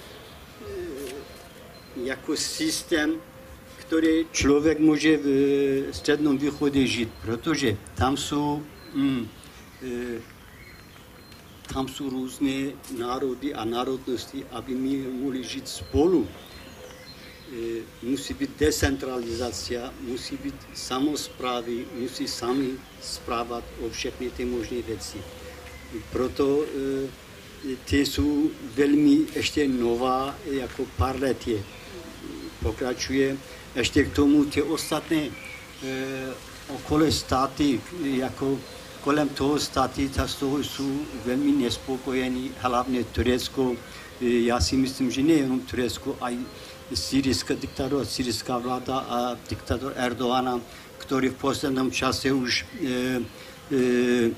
jako systém, který člověk může v středním východě žít, protože tam jsou mm, e, tam jsou různé národy a národnosti, aby my mohli žít spolu. E, musí být decentralizace, musí být samosprávy, musí sami správat o všechny ty možné věci. Proto e, ty jsou velmi ještě nová, jako pár let je. Pokračuje ještě k tomu ty ostatné e, okolo státy, jako kolem toho státy, tak z toho jsou velmi nespokojení, hlavně Turecko. Já si myslím, že nejenom Turecko, a i syrijská diktatura, syrijská vláda a diktator Erdogana, který v posledním čase už e, e,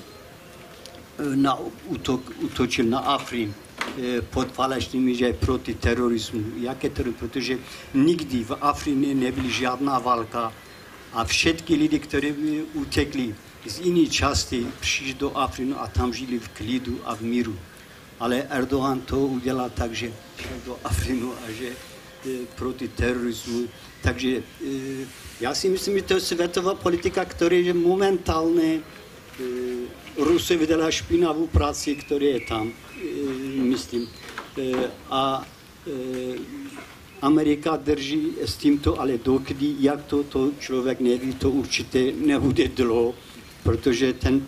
na útok, útočil na Afrin e, pod falešnými, že je proti terorismu. Jaké terorismu? Protože nikdy v Afrině nebyla žádná válka a všetky lidi, kteří by utekli z jiné části, přišli do Afriny a tam žili v klidu a v míru. Ale Erdogan to udělal tak, že šel do Afrinu a že e, proti terorismu. Takže e, já si myslím, že to je světová politika, která je momentálně e, Rusy vydala špinavou práci, která je tam, e, myslím. E, a e, Amerika drží s tímto, ale dokdy, jak to, to člověk neví, to určitě nebude dlouho, protože ten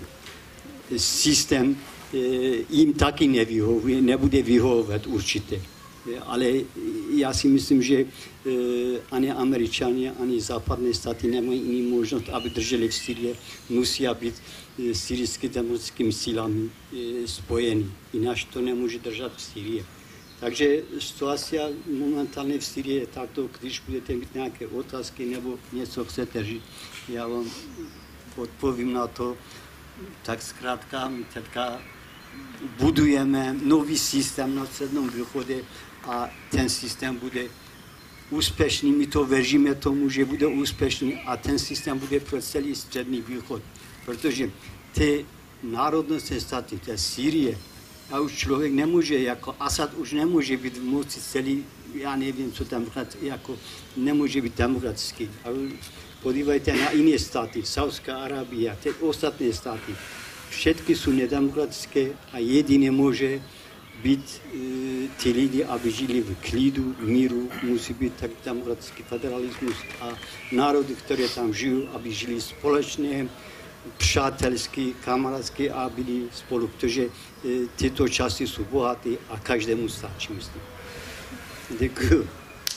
systém e, jim taky nevyhovuje, nebude vyhovovat určitě. E, ale já si myslím, že e, ani Američané, ani západní státy nemají jiný možnost, aby drželi v Syrii, musí být e, syrijskými demokratickými sílami e, spojeni. Jinak to nemůže držet v Syrii. Takže situace momentálně v Syrii je takto, když budete mít nějaké otázky nebo něco chcete říct, já vám odpovím na to. Tak zkrátka my teďka budujeme nový systém na Středním východě a ten systém bude úspěšný. My to věříme tomu, že bude úspěšný a ten systém bude pro celý Střední východ. Protože ty národnostní státy, to je Sýrie, a už člověk nemůže, jako Asad už nemůže být v moci celý, já nevím, co tam, jako nemůže být demokratický. A podívejte na jiné státy, Saudská Arábie, ty ostatní státy. Všetky jsou nedemokratické a jedině může být e, ty lidi, aby žili v klidu, v míru, musí být tak demokratický federalismus a národy, které tam žijí, aby žili společně, přátelský, kamarádský a byli spolu, protože e, tyto časy jsou bohaté a každému stačí, myslím. Děkuji.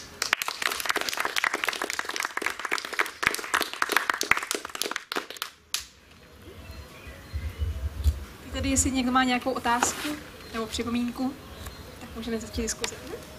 Tedy jestli někdo má nějakou otázku nebo připomínku, tak můžeme začít diskuzi.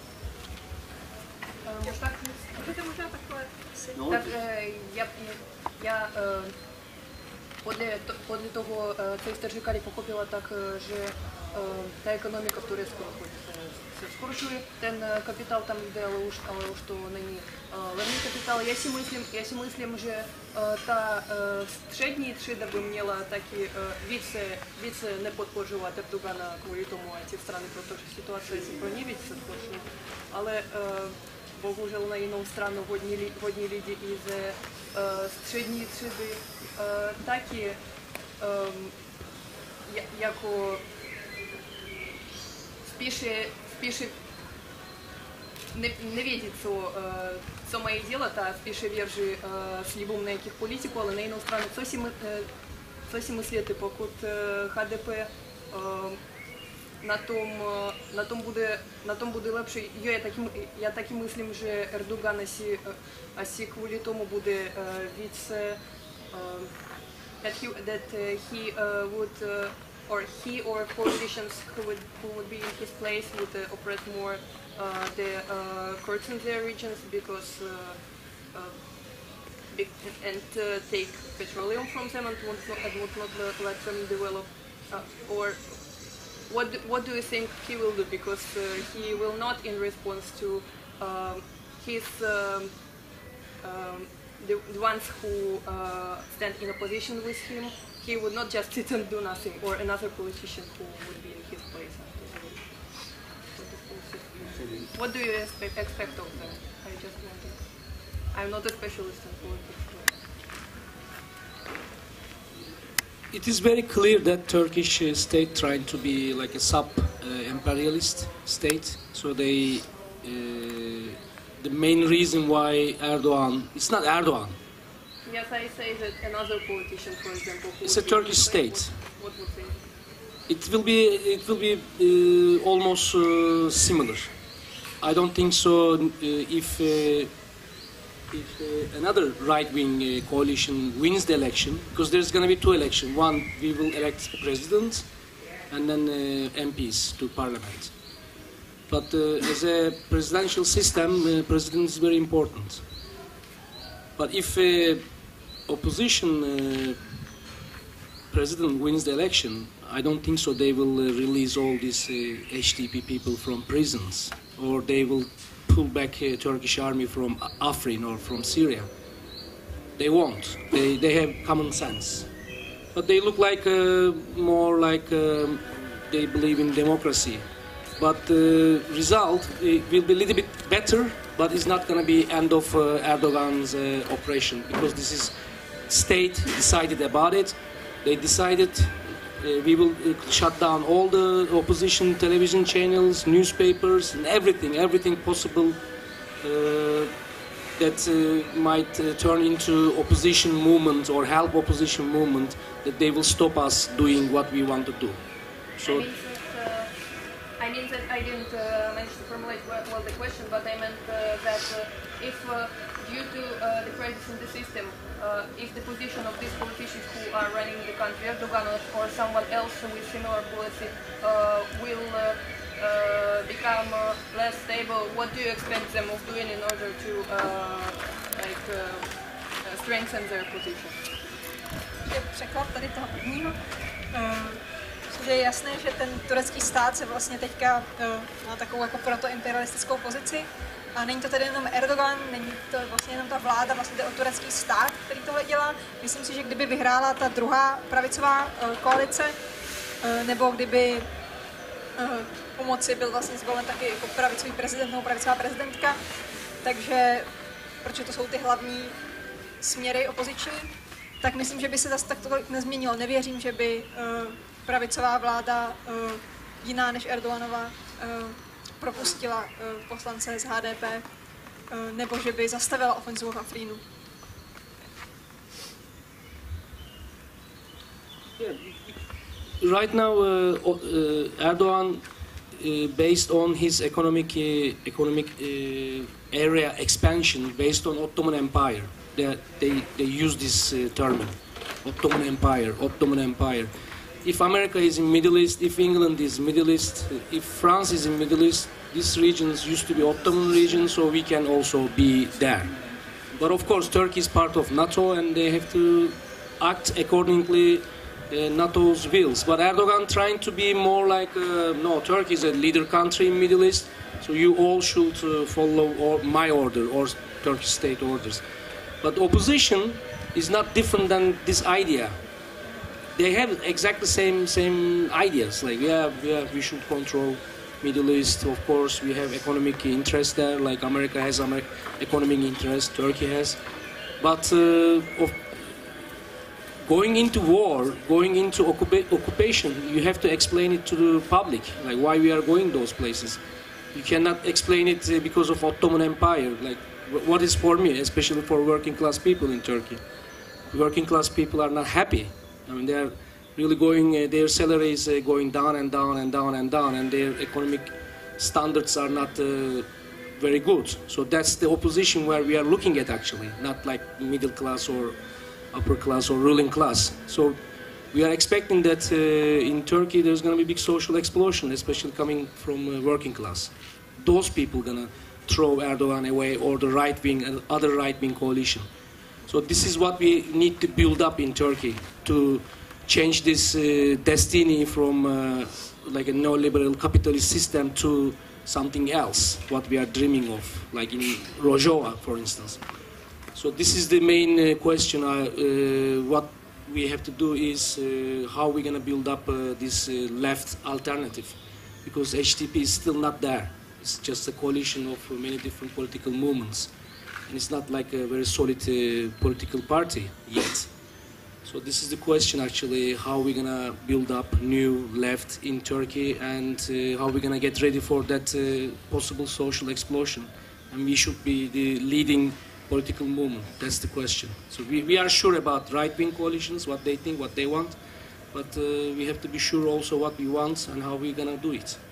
Tak, Můžete možná takhle si... No. tak я, я podle, podle toho, co jste říkali, pochopila tak, že ta ekonomika v Turecku se zhoršuje, ten kapitál tam jde, ale už, ale už to není levný kapitál. Já si myslím, já si myslím, že ta střední třída by měla taky více, více nepodpořovat Erdogana kvůli tomu a těch strany, protože situace je pro ně více zhoršuje. Ale bohužel na jinou stranu hodní, hodní lidi i ze střední třídy taky jako spíše, spíše не, не видит, co, co mají dělat a spíše věří slibům nějakých politiků, ale na jinou stranu, co si, co si myslíte, pokud H D P na tom, na tom bude, na tom bude lepší. Jo, я taky, я taky myslím, že Erdogan asi, asi kvůli tomu bude více that he, that he would or he or politicians who would who would be in his place would uh, oppress more uh, the uh, Kurds in their regions because uh, uh, be and uh, take petroleum from them and would not, and would not let them develop. Uh, or what do, what do you think he will do? Because uh, he will not, in response to um, his um, um, the, the ones who uh, stand in opposition with him. He would not just sit and do nothing, or another politician who would be in his place. What do you expect, expect of them? I just wonder. I'm not a specialist in politics. It is very clear that Turkish uh, state trying to be like a sub-imperialist uh, state. So they, uh, the main reason why Erdogan, it's not Erdogan. Yes, I say that another politician, for example, who It's a Turkish state. What, what would they? It will be, it will be uh, almost uh, similar. I don't think so. Uh, if uh, if uh, another right-wing uh, coalition wins the election, because there's going to be two elections. One, we will elect president, and then uh, M Ps to parliament. But uh, as a presidential system, uh, president is very important. But if uh, opposition uh, president wins the election, I don't think so they will uh, release all these uh, H D P people from prisons, or they will pull back uh, Turkish army from Afrin or from Syria. They won't. They, they have common sense. But they look like uh, more like um, they believe in democracy. But the result uh, will be a little bit better, but it's not going to be end of uh, Erdogan's uh, operation, because this is state decided about it. They decided uh, we will uh, shut down all the opposition television channels, newspapers, and everything, everything possible uh, that uh, might uh, turn into opposition movement or help opposition movement, that they will stop us doing what we want to do. So. I mean that, uh, I, mean that I didn't uh, manage to formulate well, well the question, but I meant uh, that uh, if uh, due to uh, the crisis in the system, uh, if the position of these politicians who are running the country, Erdogan or someone else with similar policy, uh, will uh, uh, become uh, less stable, what do you expect them of doing in order to uh, like uh, uh, strengthen their position? Je překlad tady toho prvního. Je jasné, že ten turecký stát se vlastně teďka má takovou jako protoimperialistickou pozici. A není to tedy jenom Erdogan, není to vlastně jenom ta vláda, vlastně jde o turecký stát, který tohle dělá. Myslím si, že kdyby vyhrála ta druhá pravicová koalice, nebo kdyby po moci byl vlastně zvolen taky jako pravicový prezident nebo pravicová prezidentka, takže, protože to jsou ty hlavní směry opoziční, tak myslím, že by se zase tak tolik nezměnilo. Nevěřím, že by pravicová vláda jiná než Erdoganova propustila poslance z H D P, nebo že by zastavila ofenzivu v Afrínu. Yeah. Right now, uh, uh, Erdogan, uh, based on his economic uh, economic uh, area expansion, based on Ottoman Empire, they they, they use this uh, term, Ottoman Empire, Ottoman Empire. If America is in Middle East, if England is Middle East, if France is in Middle East, these regions used to be Ottoman regions, so we can also be there. But of course, Turkey is part of NATO, and they have to act accordingly uh, NATO's wills. But Erdogan trying to be more like, uh, no, Turkey is a leader country in Middle East, so you all should uh, follow or my order or Turkish state orders. But opposition is not different than this idea. They have exactly same same ideas. Like, yeah, yeah, we should control Middle East. Of course, we have economic interest there. Like America has American economic interest, Turkey has. But uh, of going into war, going into occupa occupation, you have to explain it to the public, like why we are going those places. You cannot explain it uh, because of Ottoman Empire. Like, what is for me, especially for working class people in Turkey. Working class people are not happy. I mean, they are really going, uh, their salaries uh, going down and down and down and down, and their economic standards are not uh, very good. So that's the opposition where we are looking at, actually, not like middle class or upper class or ruling class. So we are expecting that uh, in Turkey there's going to be a big social explosion, especially coming from uh, working class. Those people going to throw Erdogan away, or the right-wing and other right-wing coalition. So this is what we need to build up in Turkey to change this uh, destiny from uh, like a neoliberal capitalist system to something else, what we are dreaming of, like in Rojava, for instance. So this is the main uh, question. Uh, uh, what we have to do is uh, how we're going to build up uh, this uh, left alternative, because H D P is still not there. It's just a coalition of many different political movements. And it's not like a very solid uh, political party yet. So this is the question, actually, how we're going to build up new left in Turkey, and uh, how we're going to get ready for that uh, possible social explosion. And we should be the leading political movement. That's the question. So we, we are sure about right-wing coalitions, what they think, what they want, but uh, we have to be sure also what we want and how we're going to do it.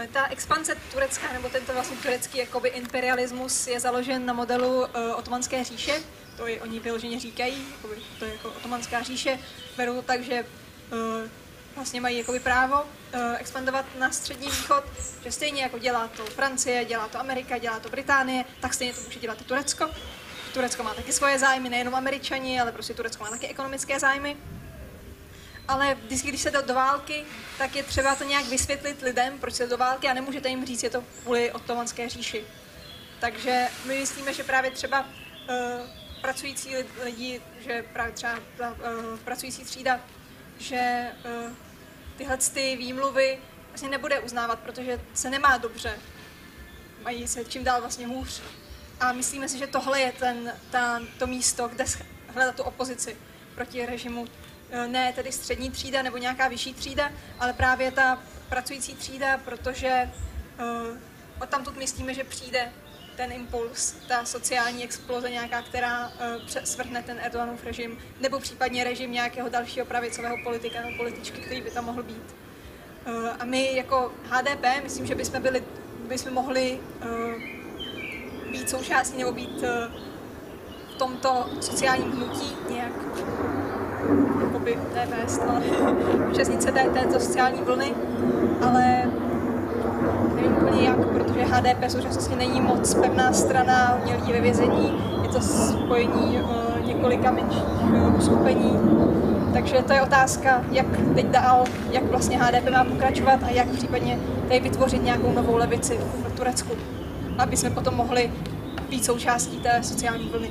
Ta expanze Turecka, nebo tento vlastně turecký jakoby imperialismus je založen na modelu uh, otomanské říše. To je, oni vyloženě říkají, jakoby, to je jako otomanská říše. Berou tak, že uh, vlastně mají jakoby právo uh, expandovat na střední východ, že stejně jako dělá to Francie, dělá to Amerika, dělá to Británie, tak stejně to může dělat i Turecko. Turecko má taky svoje zájmy, nejenom Američani, ale prostě Turecko má taky ekonomické zájmy. Ale vždycky, když se jde do války, tak je třeba to nějak vysvětlit lidem, proč se do války a nemůžete jim říct, je to kvůli otomanské říši. Takže my myslíme, že právě třeba uh, pracující lidi, že právě třeba uh, pracující třída, že uh, tyhle ty výmluvy vlastně nebude uznávat, protože se nemá dobře. Mají se čím dál vlastně hůř. A myslíme si, že tohle je ten, ta, to místo, kde hledat tu opozici proti režimu. Ne tedy střední třída nebo nějaká vyšší třída, ale právě ta pracující třída, protože uh, odtamtud myslíme, že přijde ten impuls, ta sociální exploze nějaká, která uh, svrhne ten Erdoganův režim, nebo případně režim nějakého dalšího pravicového politika nebo političky, který by tam mohl být. Uh, a my jako H D P, myslím, že bychom, byli, bychom mohli uh, být součástí nebo být uh, v tomto sociálním hnutí nějak jakoby nevést, ale účastnit se té, této sociální vlny, ale nevím úplně jak, protože H D P v současnosti není moc pevná strana, hodně lidí ve vězení, je to spojení uh, několika menších uh, uskupení, takže to je otázka, jak teď dál, jak vlastně H D P má pokračovat a jak případně tady vytvořit nějakou novou levici v Turecku, aby jsme potom mohli být součástí té sociální vlny.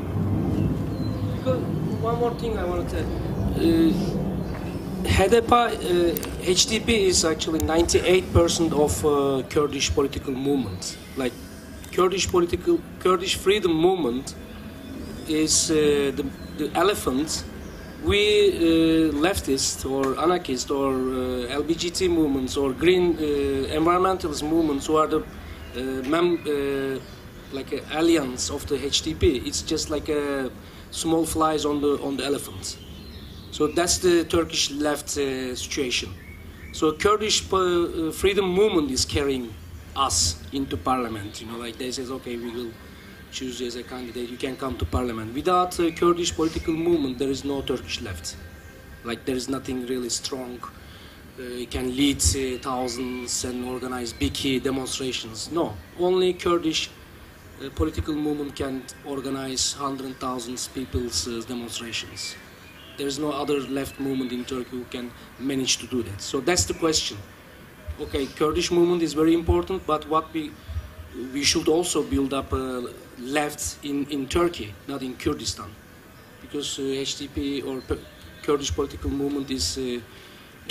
One more thing I wanted to uh, H D P, uh, H D P is actually ninety-eight percent of uh, Kurdish political movement. Like Kurdish political, Kurdish freedom movement is uh, the, the elephant. We uh, leftist or anarchist or uh, L G B T movements or green uh, environmentalist movements who are the uh, mem uh, like an alliance of the H D P. It's just like a small flies on the on the elephant. So that's the Turkish left uh, situation. So Kurdish uh, freedom movement is carrying us into parliament. You know, like they says, okay, we will choose you as a candidate. You can come to parliament. Without uh, Kurdish political movement, there is no Turkish left. Like there is nothing really strong. Uh, you can lead uh, thousands and organize big demonstrations. No, only Kurdish uh, political movement can organize hundred thousands people's uh, demonstrations. There is no other left movement in Turkey who can manage to do that. So that's the question. Okay, Kurdish movement is very important, but what we we should also build up uh, left in, in Turkey, not in Kurdistan, because uh, H D P or P Kurdish political movement is uh, uh,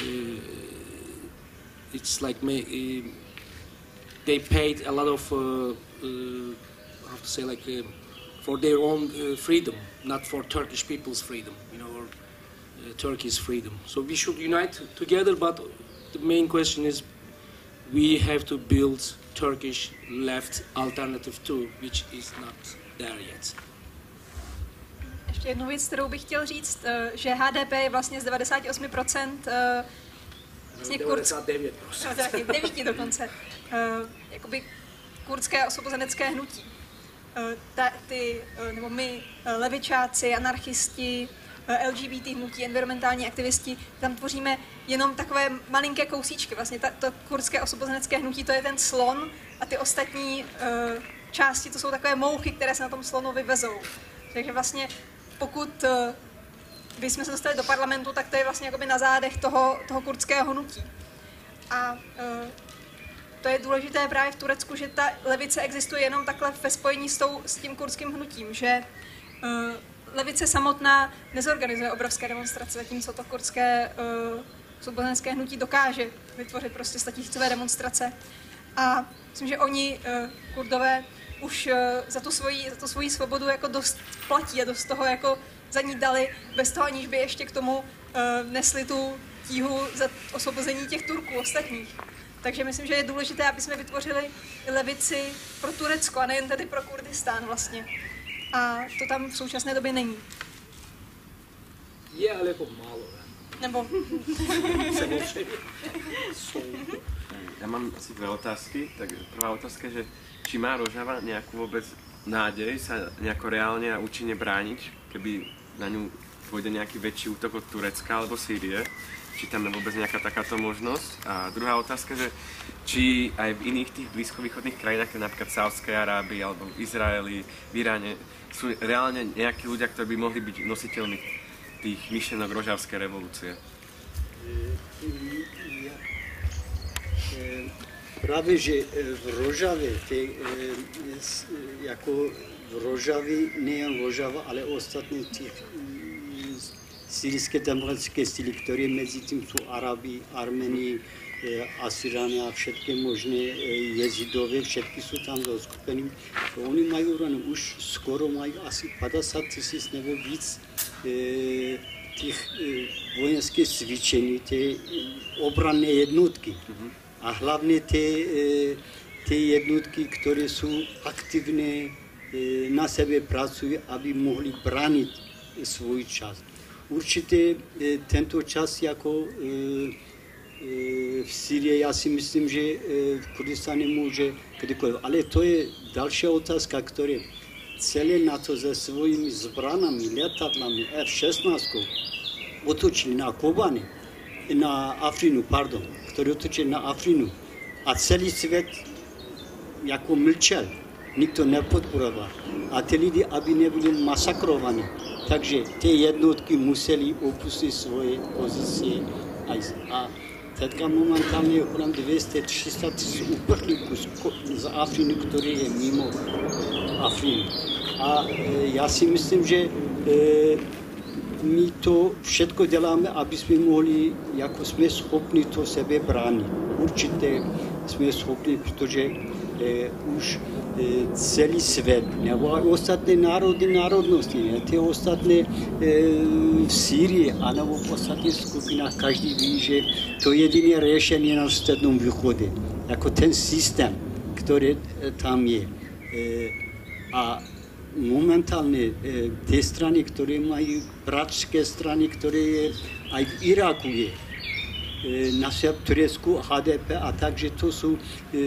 it's like may, uh, they paid a lot of uh, uh, how to say like uh, for their own uh, freedom, not for Turkish people's freedom, you know, or uh, Turkey's freedom. So we should unite together, but the main question is we have to build Turkish left alternative too, which is not there yet. Ještě jednu věc, kterou bych chtěl říct, že H D P je vlastně z devadesát osm procent vlastně devadesát devět procent. devět dokonce. Jakoby kurdské osvobozenecké hnutí. Ta, ty, nebo my, levičáci, anarchisti, L G B T hnutí, environmentální aktivisti, tam tvoříme jenom takové malinké kousíčky. Vlastně ta, to kurdské osvobozenecké hnutí, to je ten slon a ty ostatní uh, části, to jsou takové mouchy, které se na tom slonu vyvezou. Takže vlastně pokud uh, bychom se dostali do parlamentu, tak to je vlastně jakoby na zádech toho, toho kurdského hnutí. A uh, to je důležité právě v Turecku, že ta levice existuje jenom takhle ve spojení s, tou, s tím kurdským hnutím, že uh, levice samotná nezorganizuje obrovské demonstrace, zatímco to kurdské uh, osvobozenecké hnutí dokáže vytvořit prostě statisícové demonstrace. A myslím, že oni, uh, Kurdové, už uh, za tu svoji, za tu svoji svobodu jako dost platí a dost toho jako za ní dali, bez toho aniž by ještě k tomu uh, nesli tu tíhu za osvobození těch Turků ostatních. Takže myslím, že je důležité, aby jsme vytvořili levici pro Turecko a nejen tedy pro Kurdistán vlastně. A to tam v současné době není. Je, ale jako málo, ne? Nebo... Samozřejmě. ja mám asi dve otázky. Tak prvá otázka, že či má Rožava nejakú vôbec nádej sa nejako reálne a účinne brániť, keby na ňu pôjde nejaký väčší útok od Turecka alebo Sýrie? Či tam je vôbec nejaká takáto možnosť? A druhá otázka, že či aj v iných tých blízkovýchodných krajinách, napríklad v Saúdskej Arábii alebo v Izraeli, v Iráne, sú reálne nejakí ľudia, ktorí by mohli byť nositeľmi tých myšlienok rožavskej revolúcie? Právě, že v Rožavě, ty, jako v Rožavi, nejen Rožava, ale ostatní těch syrijské demokratické síly, které mezi tím jsou Arabi, Armeni, Asyrány a všetky možné jezidové, všetky jsou tam zaskupení. Oni mají už skoro mají asi padesát tisíc nebo víc těch vojenských cvičení, ty obranné jednotky. A hlavně ty, ty jednotky, které jsou aktivní, na sebe pracují, aby mohli bránit svůj čas. Určitě tento čas jako v Syrii, já si myslím, že v Kurdistánu může kdykoliv. Ale to je další otázka, která celé NATO se svými zbranami, letadlami F šestnáct otočili na Kobani, na Afrinu, pardon, který otočili na Afrinu. A celý svět jako mlčel, nikdo nepodporoval. A ty lidi, aby nebyli masakrovaní. Takže ty jednotky museli opustit svoje pozice. A teďka momentálně je kolem dvě stě tři sta tisíc uprchlíků z Afriny, který je mimo Afriny. A já si myslím, že my to všetko děláme, aby jsme mohli, jako jsme schopni to sebe bránit. Určitě jsme schopni, protože eh, už eh, celý svět, nebo ostatní národy, národnosti, ne, ty ostatní eh, v Sýrii, anebo v ostatních skupinách, každý ví, že to jediné řešení na Středním východě, jako ten systém, který tam je. Eh, a momentálně ty strany, které mají bratské strany, které je i v Iraku je, na Turecku, H D P a takže to jsou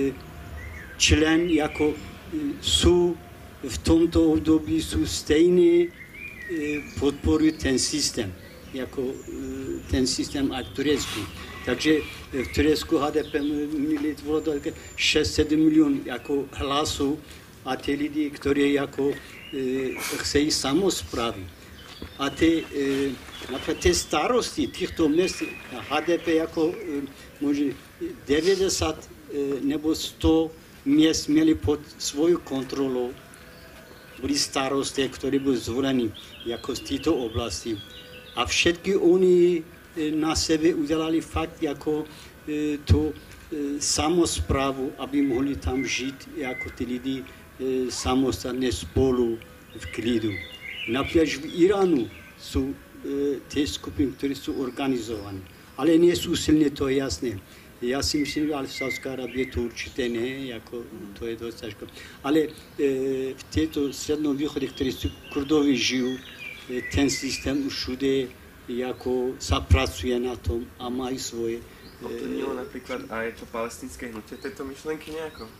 člen, jako jsou v tomto období jsou stejný, podporují ten systém, jako ten systém a v Turecku. Takže v Turecku H D P měli šest sedm milionů jako hlasů a ty lidi, kteří jako chcejí samosprávy. A ty, například ty starosti těchto měst, H D P jako možná devadesát nebo sto měst měli pod svou kontrolou, byli starosty, kteří byli zvoleni jako z této oblasti. A všetky oni na sebe udělali fakt jako tu samosprávu, aby mohli tam žít jako ty lidi samostatně spolu v klidu. Například v Iránu jsou ty skupiny, které jsou organizované, ale nejsou silně, to je jasné. Já si myslím, že v Saúdské Arábii to určitě ne, jako to je dost těžko. Ale v této středním východě, které jsou Kurdové žijí, ten systém už všude jako zapracuje na tom a mají svoje. Ovplyvnilo například a je to palestinské hnutie této myšlenky nějako?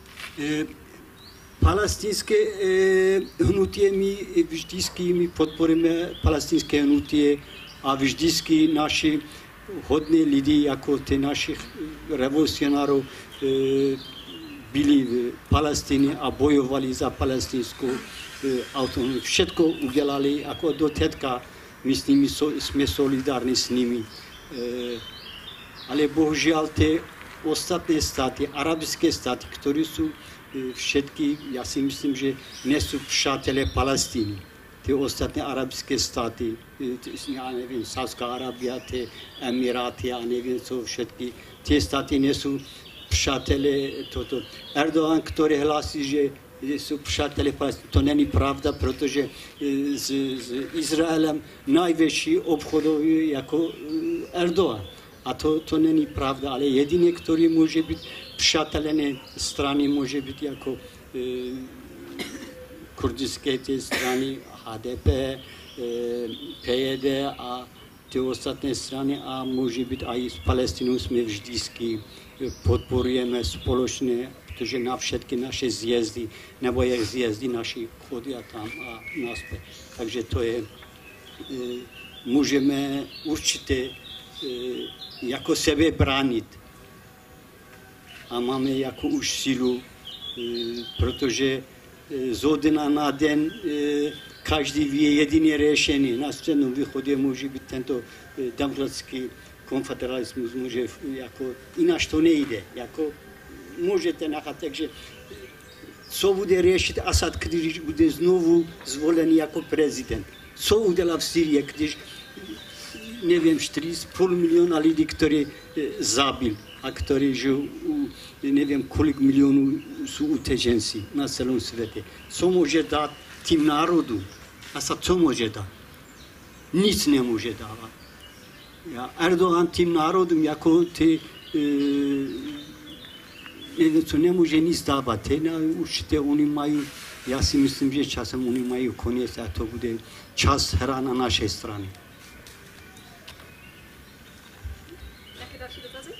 Palestinské hnutí, my vždycky my podporujeme palestinské hnutí a vždycky naši hodní lidi, jako ty našich revolucionárů, byli v Palestině a bojovali za palestinskou autonomii. Všetko udělali, jako do teďka my s nimi jsme solidární s nimi. Ale bohužel ty ostatní státy, arabské státy, které jsou všetky, já si myslím, že nejsou přátelé Palestiny. Ty ostatní arabské státy, já nevím, Saudská Arábie, ty Emiráty, já nevím, co všetky, ty státy nejsou přátelé toto. Erdogan, který hlásí, že jsou přátelé Palestiny, to není pravda, protože s, s Izraelem největší obchodový jako Erdogan. A to, to není pravda, ale jediný, který může být přátelné strany, může být jako e, kurdické ty strany H D P, e, P Y D a ty ostatní strany a může být i s Palestinou jsme vždycky podporujeme společně, protože na všechny naše zjezdy, nebo jak zjezdy naši chodí a tam a naspět. Takže to je, můžeme určitě jako sebe bránit. A máme jako už sílu, protože z dne na den každý ví jediné řešení. Na středním východě může být tento demokratický konfederalismus, může jako, jinak to nejde. Jako, můžete nacházet, takže co bude řešit Asad, když bude znovu zvolený jako prezident? Co udělá v Syrii, když, nevím, čtyři a půl miliona lidí, který zabil a který žijou, nevím, kolik milionů jsou utečenci na celém světě. Co může dát tím národům? Asad co může dát? Nic nemůže dávat. Ja, Erdogan tím národům jako ty, e, nevím, co nemůže nic dávat. Teď určitě oni mají, já si myslím, že časem oni mají konec a to bude čas hra na naší straně. Jaké další dotazy?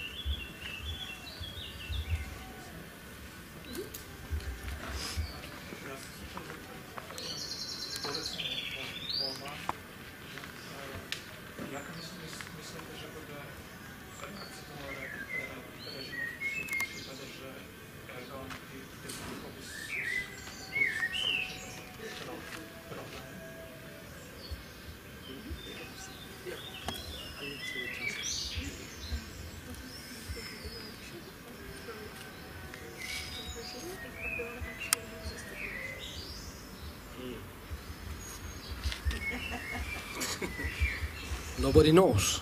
Nobody knows,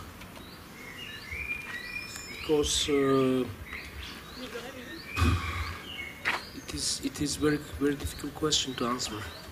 because uh, it is it is very very difficult question to answer.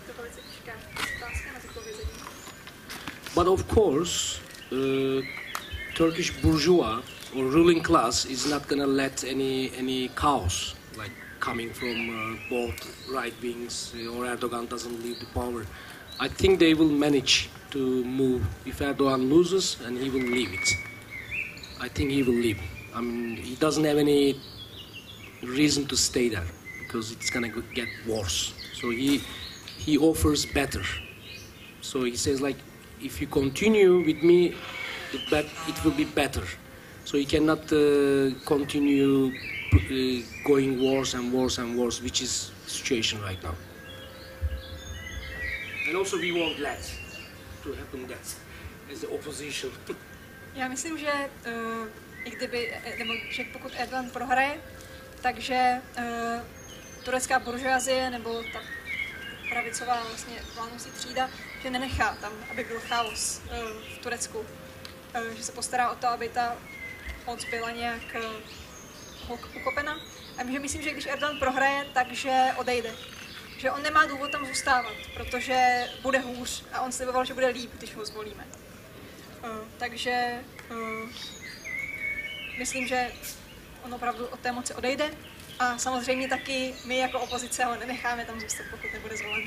But of course, uh, Turkish bourgeois or ruling class is not gonna let any any chaos like coming from uh, both right wings or Erdogan doesn't leave the power. I think they will manage to move. If Erdogan loses, and he will leave it. I think he will leave. I mean, he doesn't have any reason to stay there because it's gonna get worse. So he he offers better. So he says like, if you continue with me, the bet it will be better. So he cannot uh, continue uh, going worse and worse and worse, which is the situation right now. And also we won't let to happen that as the opposition. Já myslím, že uh, i kdyby, nebo že pokud Erdogan prohraje, takže uh, turecká buržoazie nebo ta pravicová vlastně vládnoucí třída, že nenechá tam, aby byl chaos uh, v Turecku. Uh, že se postará o to, aby ta moc byla nějak uh, uchopena. A že myslím, že když Erdogan prohraje, takže odejde. Že on nemá důvod tam zůstávat, protože bude hůř a on sliboval, že bude líp, když ho zvolíme. Uh, takže uh, myslím, že on opravdu od té moci odejde a samozřejmě taky my jako opozice ho nenecháme tam zůstat, pokud nebude zvolen.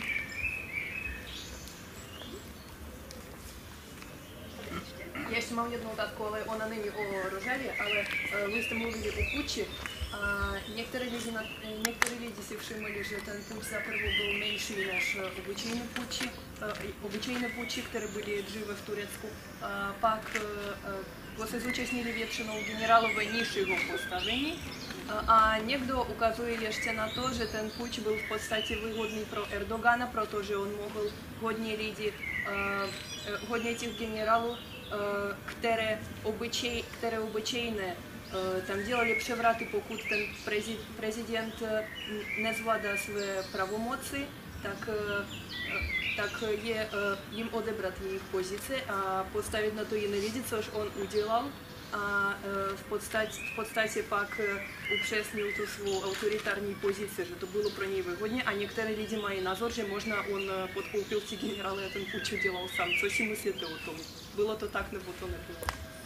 Я еще мав одну отатку, але вона нині о Рожеві, але ви сте мовили о Путчі. Некоторые люди, некоторые люди севшимали, что этот путь заправил был меньше, нежели обычные путчи, обычные путчи, которые были живы в Турецку. Пак после зучастнили ветшину генералова низшего поставления, а некто указывает еще на то, что этот путь был в подстате выгодный про Эрдогана, про то, что он мог годнее люди, годнее этих генералов, которые обычай, которые обычайные. Там делали převraty, pokud ten prezident nezvládá své pravomoci, tak, tak je jim odebrat jejich pozice a postavit na to jiné lidi, což on udělal. A v podstatě, v podstatě pak upřesnil tu svou autoritární pozici, že to bylo pro něj výhodně a některé lidi mají názor, že možná on podkoupil ty generály a ten puč udělal sám. Co si myslíte o tom? Bylo to tak nebo to nebylo?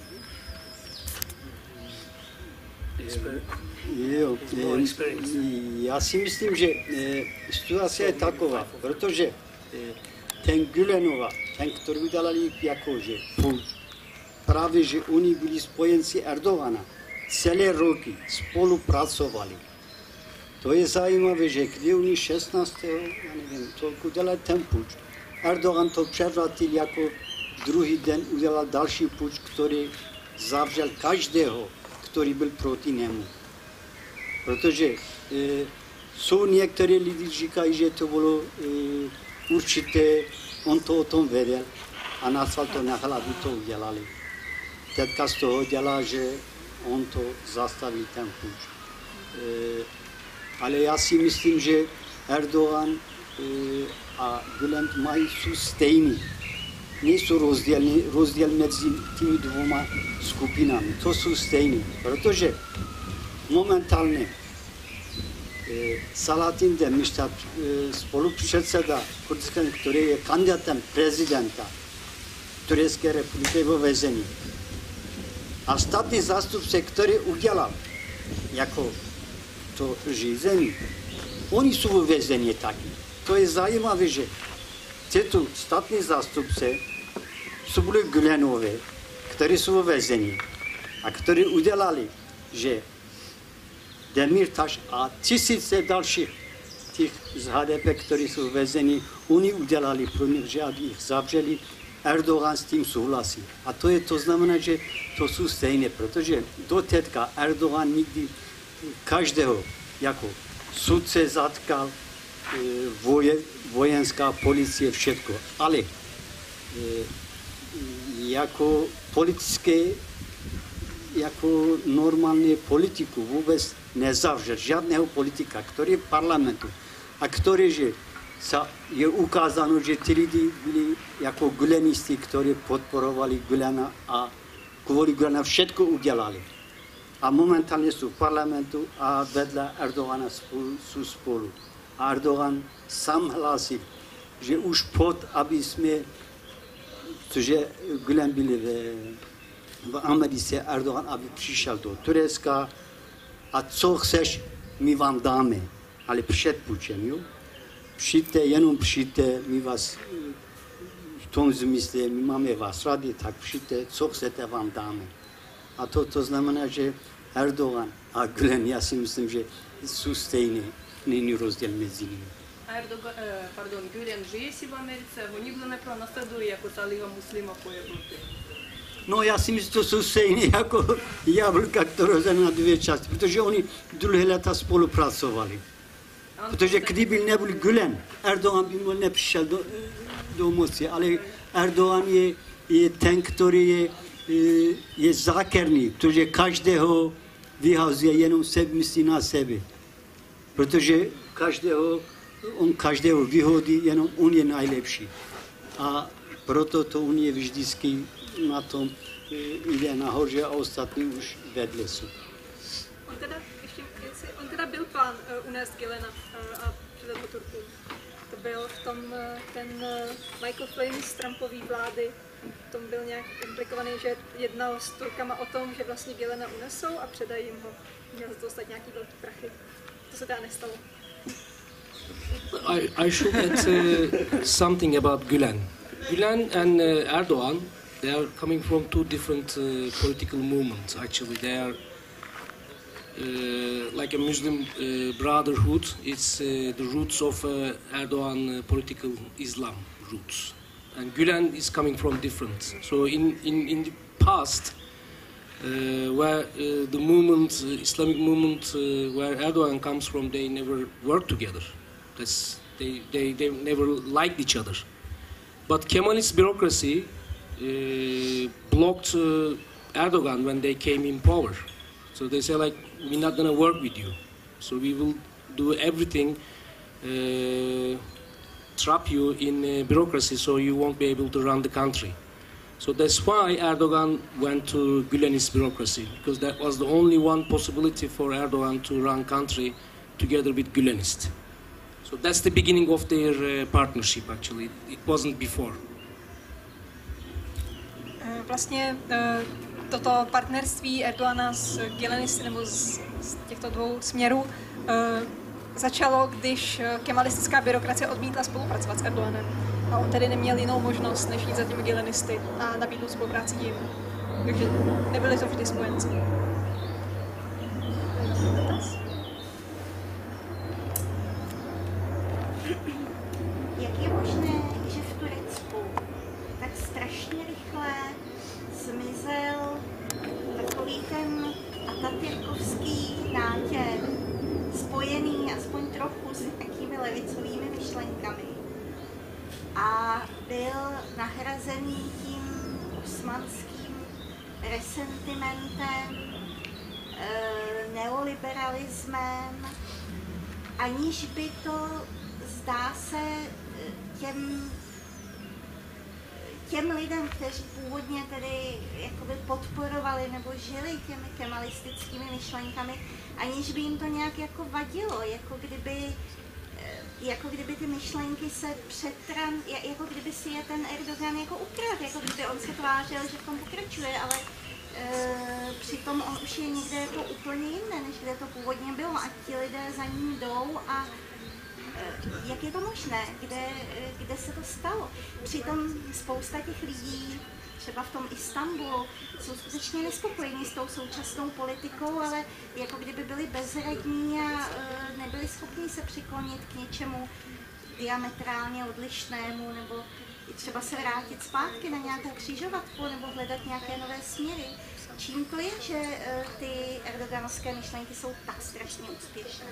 Jo, já si myslím, že situace je taková, protože ten Gülenova, ten, který udělali jakože půl, právě, že oni byli spojenci Erdogana. Celé roky spolupracovali. To je zajímavé, že když oni šestnáctého já nevím, to udělali ten puč. Erdogan to převrátil jako druhý den udělal další puč, který zavřel každého, který byl proti němu. Protože e, jsou některé lidi, říkají, že to bylo e, určité, on to o tom věděl a nasal to na hlavu, to udělali. Teďka z toho dělá, že on to zastaví ten puč. E, ale já si myslím, že Erdogan e, a Gülen mají jsou stejný. Nejsou rozdílní, rozdíl mezi těmi dvěma skupinami. To jsou stejný, protože momentálně e, Salatin Demirtaş e, spolupředseda Kurdistan, který je kandidátem prezidenta Turecké republiky ve vězení. A státní zástupce, který udělal jako to řízení, oni jsou ve vězení taky. To je zajímavé, že tyto státní zástupce jsou byli Gülenové, kteří jsou ve vězení a kteří udělali, že Demirtaş a tisíce dalších těch z H D P, kteří jsou ve vězení, oni udělali pro ně, že aby jich zavřeli, Erdogan s tím souhlasí. A to je to znamená, že to jsou stejné, protože do teďka Erdogan nikdy každého jako soudce zatkal, voje, vojenská policie, všechno. Ale e, jako politické, jako normální politiku vůbec nezavřel žádného politika, který je v parlamentu a který, že je ukázáno, že ty lidi byli jako gülenisti, kteří podporovali Gülena a kvůli Gülena všechno udělali. A momentálně jsou v parlamentu a vedle Erdogana spolu, jsou spolu. A Erdogan sám hlásí, že už pod, aby jsme, cože Gülen byli v, v Americe, Erdogan, aby přišel do Turecka a co chceš, my vám dáme, ale před pučem, jo? Přijďte, jenom přijďte, my vás v tom zmysle, my máme vás rádi, tak přijďte, co chcete, vám dáme. A to, to znamená, že Erdogan a Gülen, já si myslím, že jsou stejné, není rozdíl mezi nimi. A Erdogan, eh, pardon, Gülen žije si v Americe, ho nikdo nepronásleduje jako Taliba muslima po Evropě. No já si myslím, že to jsou stejné jako jablka, které jsou na dvě části, protože oni dlouhé léta spolupracovali. Protože kdyby nebyl Gülen, Erdogan by nepřišel do, do moci, ale Erdogan je, je ten, který je, je, je zákerný, protože každého vyhazuje, jenom se myslí na sebe. Protože každého, on každého vyhodí, jenom on je nejlepší. A proto to on je vždycky na tom jde nahoře a ostatní už vedle jsou. On teda, ještě, on teda byl plán uh, unést Gülena uh, a předat ho Turkům. To byl v tom uh, ten uh, Michael Flynn z Trumpový vlády, v tom byl nějak implikovaný, že jednal s Turkama o tom, že vlastně Gülena unesou a předají jim ho. Měl za to dostat nějaký velký prachy. To se teda nestalo. I, I should add uh, something about Gülen. Gülen and uh, Erdogan, they are coming from two different uh, political movements. Actually, they are uh, like a Muslim uh, brotherhood. It's uh, the roots of uh, Erdogan uh, political Islam roots, and Gülen is coming from different. So in in in the past, uh, where uh, the movement, uh, Islamic movement, uh, where Erdogan comes from, they never worked together. That's, they, they, they never liked each other. But Kemalist bureaucracy uh, blocked uh, Erdogan when they came in power. So they say, like, we're not going to work with you. So we will do everything, uh, trap you in uh, bureaucracy so you won't be able to run the country. So that's why Erdogan went to Gülenist bureaucracy, because that was the only one possibility for Erdogan to run country together with Gülenist. So that's the beginning of their uh, partnership, actually. It wasn't before. Vlastně toto partnerství Erdogana s Gülenisty nebo z, z těchto dvou směrů začalo, když kemalistická byrokracie odmítla spolupracovat s Erdoganem. A on tedy neměl jinou možnost, než jít za těmi Gülenisty a nabídnout spolupráci jim. Takže nebyli to vždy spojenci. Jak je možné, že v Turecku tak strašně rychle zmizel takový ten atatürkovský nátěr, spojený aspoň trochu s nějakými levicovými myšlenkami a byl nahrazený tím osmanským resentimentem, neoliberalismem, aniž by to, zdá se, těm, těm lidem, kteří původně tedy jakoby podporovali nebo žili těmi kemalistickými myšlenkami, aniž by jim to nějak jako vadilo, jako kdyby, jako kdyby ty myšlenky se přetran, jako kdyby si je ten Erdogan jako ukradl, jako kdyby on se tvářil, že v tom pokračuje, ale e, přitom on už je někde jako úplně jinde, než kde to původně bylo a ti lidé za ním jdou a jak je to možné, kde, kde se to stalo. Přitom spousta těch lidí, třeba v tom Istanbulu, jsou skutečně nespokojení s tou současnou politikou, ale jako kdyby byli bezradní a nebyli schopni se přiklonit k něčemu diametrálně odlišnému, nebo i třeba se vrátit zpátky na nějakou křižovatku, nebo hledat nějaké nové směry. Čím to je, že ty erdoganovské myšlenky jsou tak strašně úspěšné?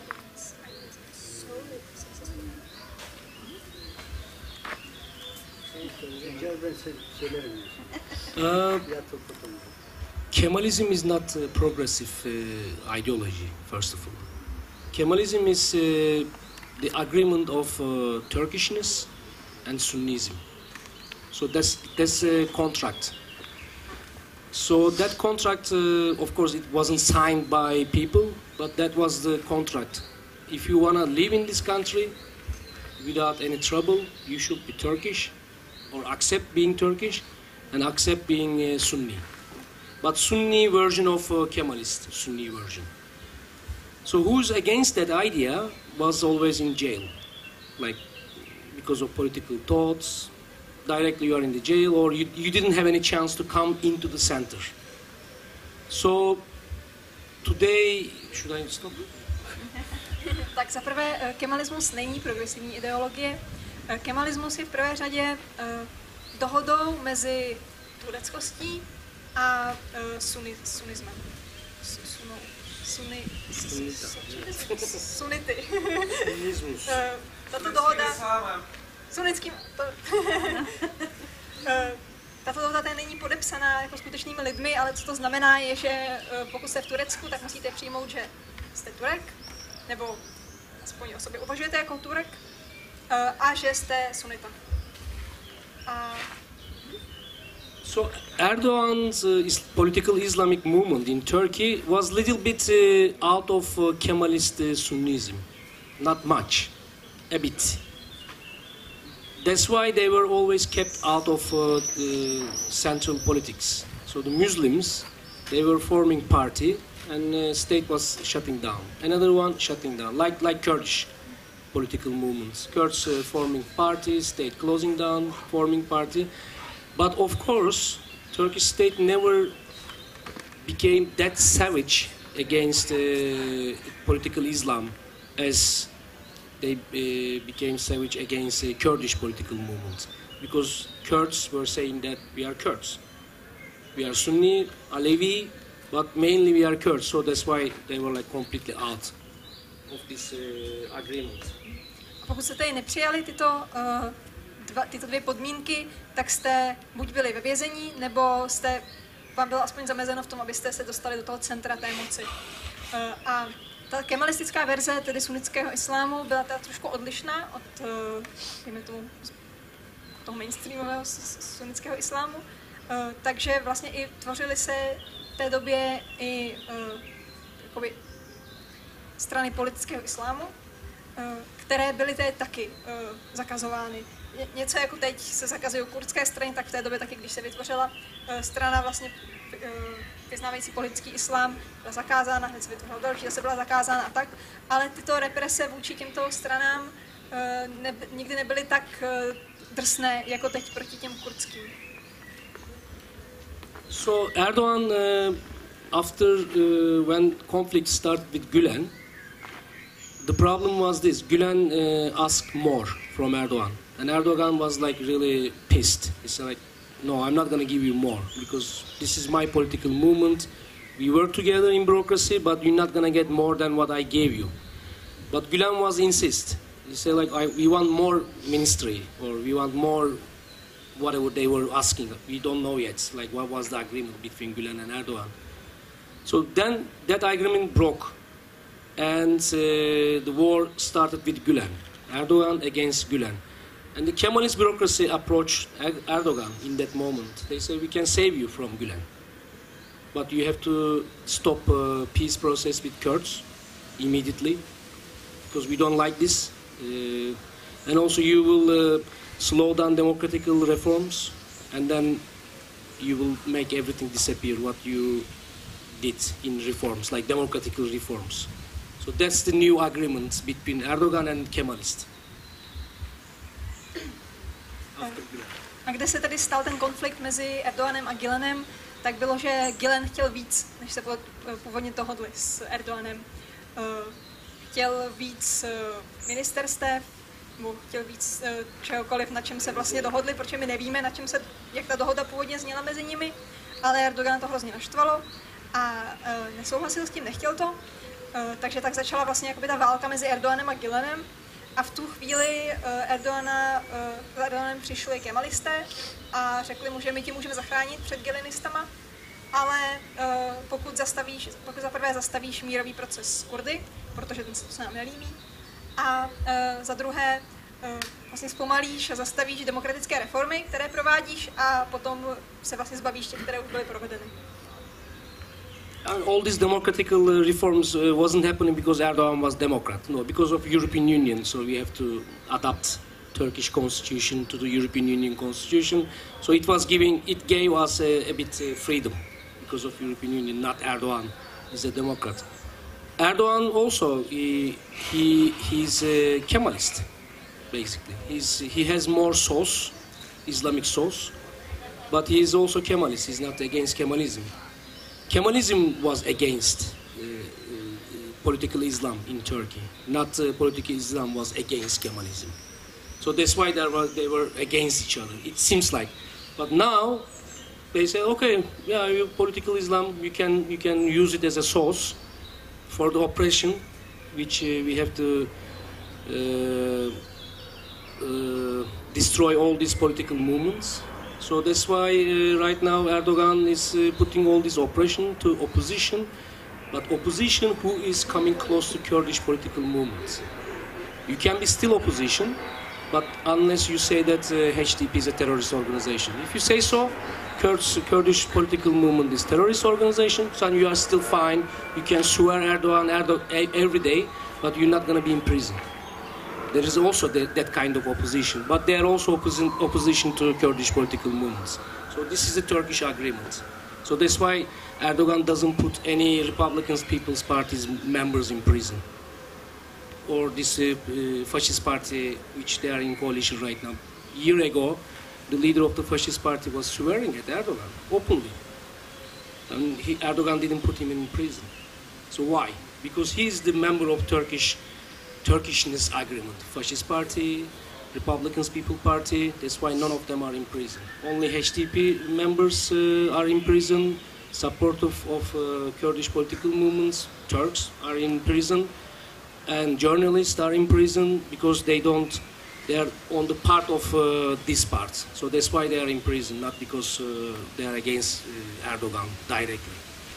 Uh, Kemalism is not a progressive uh, ideology, first of all. Kemalism is uh, the agreement of uh, Turkishness and Sunnism. So that's, that's a contract. So that contract, uh, of course, it wasn't signed by people, but that was the contract. If you want to live in this country without any trouble, you should be Turkish, or accept being Turkish, and accept being uh, Sunni. But Sunni version of uh, Kemalist, Sunni version. So who's against that idea was always in jail, like because of political thoughts. Directly you are in the jail, or you, you didn't have any chance to come into the center. So today, should I stop? Tak za prvé, kemalismus není progresivní ideologie. Kemalismus je v prvé řadě dohodou mezi tureckostí a suni, sunismem. Suno, suni, sunity. Tato dohoda... Sunnickým... To, tato dohoda není podepsaná jako skutečnými lidmi, ale co to znamená je, že pokud jste v Turecku, tak musíte přijmout, že jste Turek, nebo aspoň o sobě uvažujete jako Turek, a že jste Sunnita. A... So Erdogan's uh, is political Islamic movement in Turkey was a little bit uh, out of uh, Kemalist uh, Sunnism, not much, a bit. That's why they were always kept out of uh, the central politics. So the Muslims, they were forming party, and uh, state was shutting down. Another one shutting down, like like Kurdish political movements. Kurds uh, forming party, state closing down, forming party. But of course, Turkish state never became that savage against uh, political Islam as they uh, became savage against uh, Kurdish political movements. Because Kurds were saying that we are Kurds. We are Sunni, Alevi, but mainly we are Kurds. So that's why they were like completely out of this uh, agreement. Pokud jste tady nepřijali tyto, uh, dva, tyto dvě podmínky, tak jste buď byli ve vězení, nebo jste, vám bylo aspoň zamezeno v tom, abyste se dostali do toho centra té moci. Uh, a ta kemalistická verze, tedy sunnického islámu, byla teda trošku odlišná od uh, tomu, toho mainstreamového sunnického islámu. Uh, takže vlastně i tvořily se v té době i uh, jakoby strany politického islámu, uh, které byly tedy taky uh, zakazovány. Ně, něco jako teď se zakazují kurdské strany, tak v té době taky, když se vytvořila uh, strana vlastně uh, vyznávající politický islám, byla zakázána, hned se vytvořila další, zase byla zakázána a tak, ale tyto represe vůči těmto stranám uh, ne, nikdy nebyly tak uh, drsné, jako teď proti těm kurdským. So Erdogan, uh, after uh, when conflict started with Gülen, the problem was this: Gülen uh, asked more from Erdogan, and Erdogan was like really pissed. He said like, "No, I'm not going to give you more because this is my political movement. We work together in bureaucracy, but you're not going to get more than what I gave you." But Gülen was insist. He said like, I, "We want more ministry, or we want more." Whatever they were asking, we don't know yet. Like, what was the agreement between Gülen and Erdogan? So then that agreement broke, and uh, the war started with Gülen, Erdogan against Gülen, and the Kemalist bureaucracy approached Erdogan in that moment. They said, "We can save you from Gülen, but you have to stop uh, peace process with Kurds immediately, because we don't like this, uh, and also you will." Uh, slow down democratical reforms, and then you will make everything disappear what you did in reforms, like democratical reforms. So that's the new agreement between Erdogan and Kemalist. A kde se tedy stal ten konflikt mezi Erdoganem a Gülenem, tak bylo, že Gülen chtěl víc, než se původně dohodli s Erdoganem. Chtěl víc ministerstev, chtěl víc čehokoliv, na čem se vlastně dohodli, protože my nevíme, na čem se, jak ta dohoda původně zněla mezi nimi, ale Erdogan to hrozně naštvalo a e, nesouhlasil s tím, nechtěl to, e, takže tak začala vlastně jakoby ta válka mezi Erdoganem a Gülenem a v tu chvíli e, Erdogana, e, Erdoganem přišli Kemalisté a řekli mu, že my ti můžeme zachránit před Gülenistama, ale e, pokud zastavíš, pokud zaprvé zastavíš mírový proces s Kurdy, protože ten se nám nelíbí, a e, za druhé e, vlastně zpomalíš a zastavíš demokratické reformy, které provádíš, a potom se vlastně zbavíš těch, které už byly provedeny. And all these democratical reforms uh, wasn't happening because Erdogan was Democrat. No, because of European Union. So we have to adapt Turkish constitution to the European Union constitution. So it was giving, it gave us a, a bit uh, freedom because of European Union. Not Erdogan is a Democrat. Erdogan also he he he's a Kemalist, basically. He's he has more sauce, Islamic sauce, but he is also Kemalist. He's not against Kemalism. Kemalism was against uh, uh, political Islam in Turkey. Not uh, political Islam was against Kemalism. So that's why they were they were against each other. It seems like, but now they say, okay, yeah, you political Islam, you can you can use it as a source for the oppression, which uh, we have to uh, uh, destroy all these political movements. So that's why uh, right now Erdogan is uh, putting all this oppression to opposition, but opposition who is coming close to Kurdish political movements. You can be still opposition, but unless you say that uh, H D P is a terrorist organization. If you say so, Kurds, Kurdish political movement is terrorist organization, so you are still fine. You can swear Erdogan, Erdogan every day, but you're not going to be in prison. There is also that, that kind of opposition, but they are also opposition, opposition to Kurdish political movements. So this is a Turkish agreement. So that's why Erdogan doesn't put any Republican People's Party's members in prison. Or this uh, uh, fascist party, which they are in coalition right now. A year ago, the leader of the fascist party was swearing at Erdogan openly. And he, Erdogan didn't put him in prison. So why? Because he is the member of Turkish Turkishness agreement. Fascist party, Republican People Party, that's why none of them are in prison. Only H D P members uh, are in prison, supporters of uh, Kurdish political movements, Turks are in prison, and journalists are in prison because they don't, they are on the part of uh, this part. So that's why they are in prison, not because uh, they are against uh, Erdogan directly.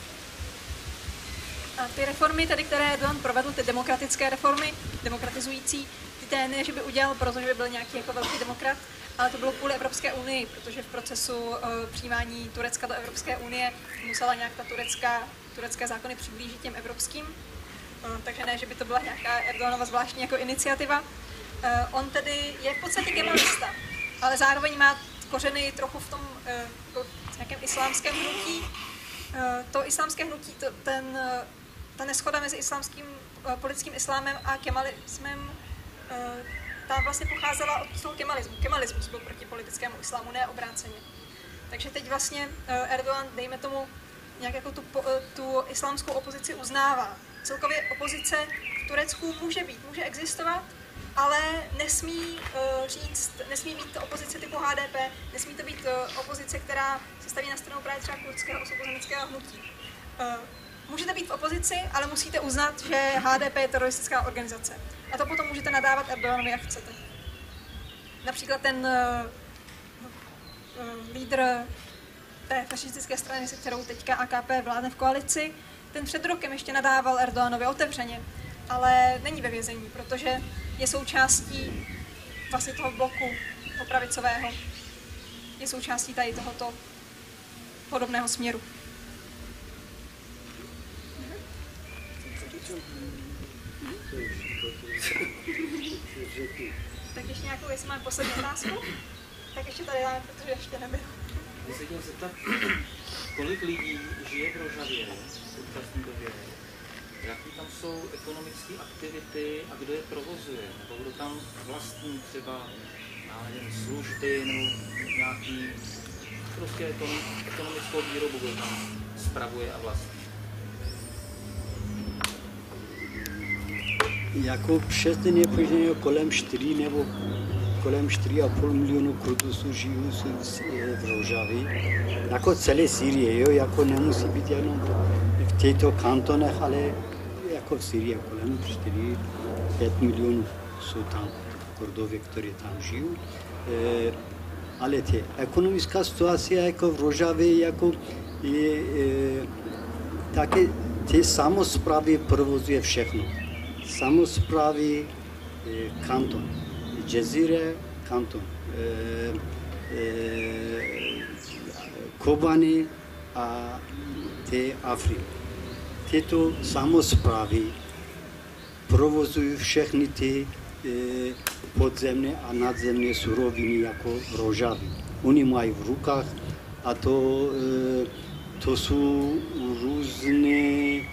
A ty reformy, tedy, které Erdogan provedl, ty demokratické reformy, demokratizující, ty té ne, že by udělal, protože by byl nějaký jako velký demokrat, ale to bylo kvůli Evropské unii, protože v procesu uh, přijímání Turecka do Evropské unie musela nějak ta turecká, turecké zákony přiblížit těm evropským. Uh, takže ne, že by to byla nějaká Erdoganova zvláštní jako iniciativa. Uh, on tedy je v podstatě kemalista, ale zároveň má kořeny trochu v tom uh, nějakém islámském hnutí. Uh, to islámské hnutí, to, ten, uh, ta neshoda mezi islámským uh, politickým islámem a kemalismem, uh, ta vlastně pocházela od toho kemalismu. Kemalismus byl proti politickému islámu, ne obráceně. Takže teď vlastně Erdogan, dejme tomu, nějak jako tu, tu islámskou opozici uznává. Celkově opozice v Turecku může být, může existovat, ale nesmí uh, říct, nesmí být to opozice typu H D P, nesmí to být uh, opozice, která se staví na stranu právě třeba kurdského osvobozeneckého hnutí. Uh, můžete být v opozici, ale musíte uznat, že H D P je teroristická organizace. A to potom můžete nadávat Erdoganovi, jak chcete. Například ten uh, uh, lídr té fašistické strany, se kterou teďka A K P vládne v koalici, ten před rokem ještě nadával Erdoganovi otevřeně, ale není ve vězení, protože je součástí vlastně toho bloku pravicového, je součástí tady tohoto podobného směru. Tak ještě nějakou, jestli máme poslední otázku, tak ještě tady máme, protože ještě nebyl. Já se chtěl zeptat, kolik lidí žije v Rožavě v současné době? Jaký tam jsou ekonomické aktivity a kdo je provozuje? Nebo kdo tam vlastní třeba, já nevím, služby nebo nějaký prostě ekonomickou výrobu, kdo tam spravuje a vlastní? Jako přesně nepočítají kolem čtyři nebo kolem čtyři a půl milionu Kurdů žijí v Rožavě. Jako celé Sýrie, jo? Jako nemusí být jenom v těchto kantonech, ale jako v Sýrii kolem čtyři pět milionů jsou tam Kurdové, kteří tam žijí. E, ale ty ekonomická situace jako v Rožavě jako je, e, také ty samosprávy provozuje všechno. Samosprávy e, kanton, Jezire kanton, e, e, Kobani a ty Afriky. Tyto samosprávy provozují všechny ty e, podzemné a nadzemné suroviny jako v Rožavě. Oni mají v rukách a to, e, to jsou různé e,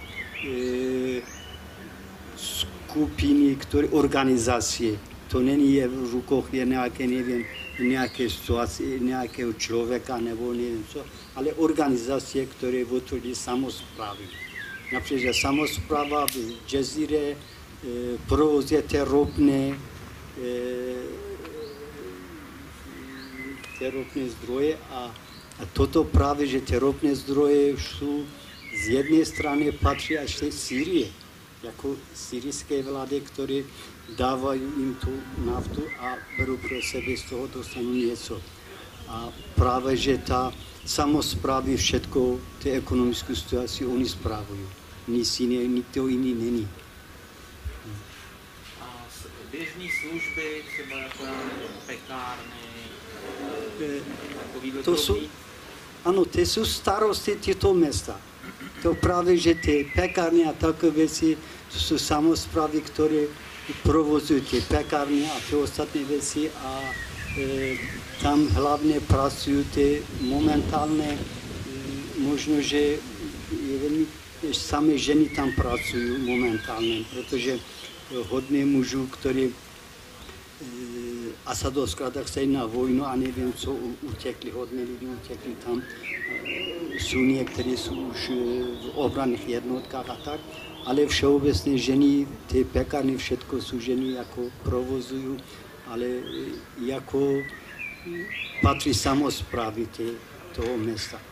skupiny, které organizace. To není v rukou je nějaké, nevím, nějaké situace, nějakého člověka nebo nevím co, ale organizace, které vytvoří samosprávy. Například samospráva v Jezire e, provozuje ty ropné, e, ropné zdroje a, a toto právě, že ty ropné zdroje jsou z jedné strany patří až z Sýrie, jako syrijské vlády, které dávají jim tu naftu a berou pro sebe, z toho dostanou něco. A právě, že ta samosprávy všetko, ty ekonomickou situaci oni správují. Nic jiné, nikdo jiný není. A běžné služby, třeba jako pekárny, takovýhle to jsou, ano, to jsou starosti těchto města. To právě, že ty pekárny a takové věci, to jsou samosprávy, které provozují ty pekárny a ty ostatní věci a e, tam hlavně pracují ty momentálně, e, možno, že je velmi, sami ženy tam pracují momentálně, protože hodně mužů, kteří e, Asadovská tak se na vojnu a nevím co, utekli, hodně lidí utekli tam. Jsou někteří jsou už v obranných jednotkách a tak, ale všeobecně ženy, ty pekárny, všechno jsou ženy jako provozují, ale jako patří samosprávy toho města.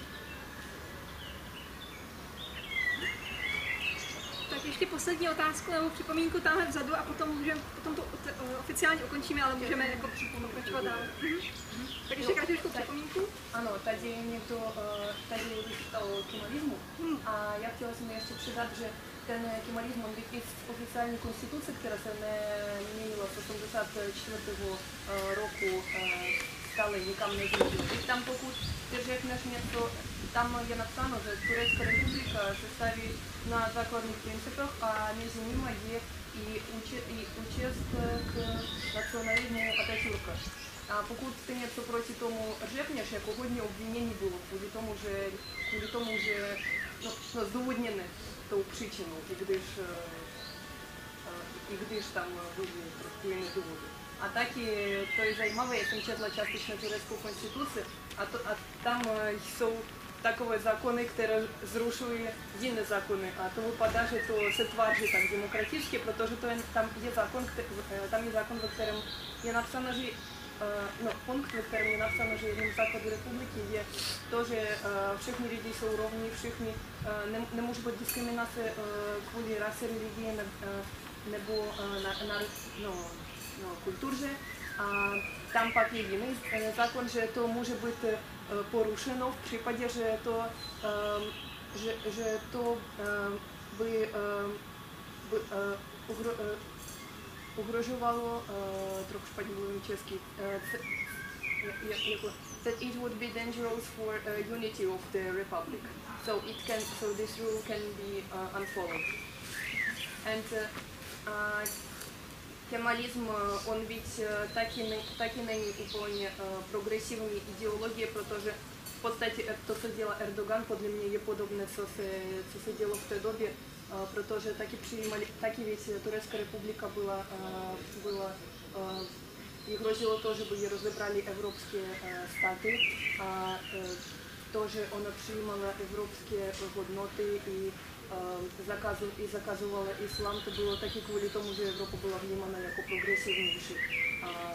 Tak ještě poslední otázku nebo připomínku tamhle vzadu a potom, můžeme, potom to oficiálně ukončíme, ale můžeme jako pokračovat dál. Tak ještě krátkou připomínku. Ano, tady někdo tady vyčítal kemalizmu a já chtěla jsem ještě přidat, že ten kemalism, on vypis v oficiální konstituci, která se neměnila z osmdesát čtvrtého roku, stále nikam nezměnila. Tam pokud ty řekneš něco, tam je napsáno, že Turecká republika se staví na základních principech a mezi nimi je i účast k nacionalismu Atatürka. A pokud ty něco proti tomu řekneš, jako hodně obvinění bylo, kvůli tomu, že, kvůli tomu, že no, no, zdůvodněné tou příčinou, i když, i když tam byly jiné důvody. A taky to je zajímavé, já jsem četla částečně tureckou konstituci, a, to, a tam jsou takové zákony, které zrušují jiné zákony. A to vypadá, že to se tváří tak demokraticky, protože to je, tam je zákon, tam je zákon, ve kterém je napsáno, že no, punkt, ve kterém je napsáno, že jedním základem republiky je to, že všichni lidi jsou rovní, všichni, ne, nemůže být diskriminace kvůli rase, religii nebo na, na, no, no, kultuře. A tam pak je jiný zákon, že to může být porušeno v případě, že to, že, že to by, by uhro, uhrožovalo, trochu špatně mluvím česky, that it would be dangerous for uh, unity of the republic. So it can, so this rule can be uh, unfollowed. And uh, uh, Кемализм, он ведь так и, так и není úplně uh, progresivní ideologie, protože v podstatě to, co dělá Erdogan, podle mě je podobné, co se, co se dělo v té době, uh, protože taky přijímali, taky věc Turecká republika byla, uh, byla uh, jí hrozilo to, že by ji rozebrali evropské uh, státy a uh, to, že ona přijímala evropské hodnoty i Zakazu, i zakazovala islám, to bylo taky kvůli tomu, že Evropa byla vnímána jako progresivnější. A, a,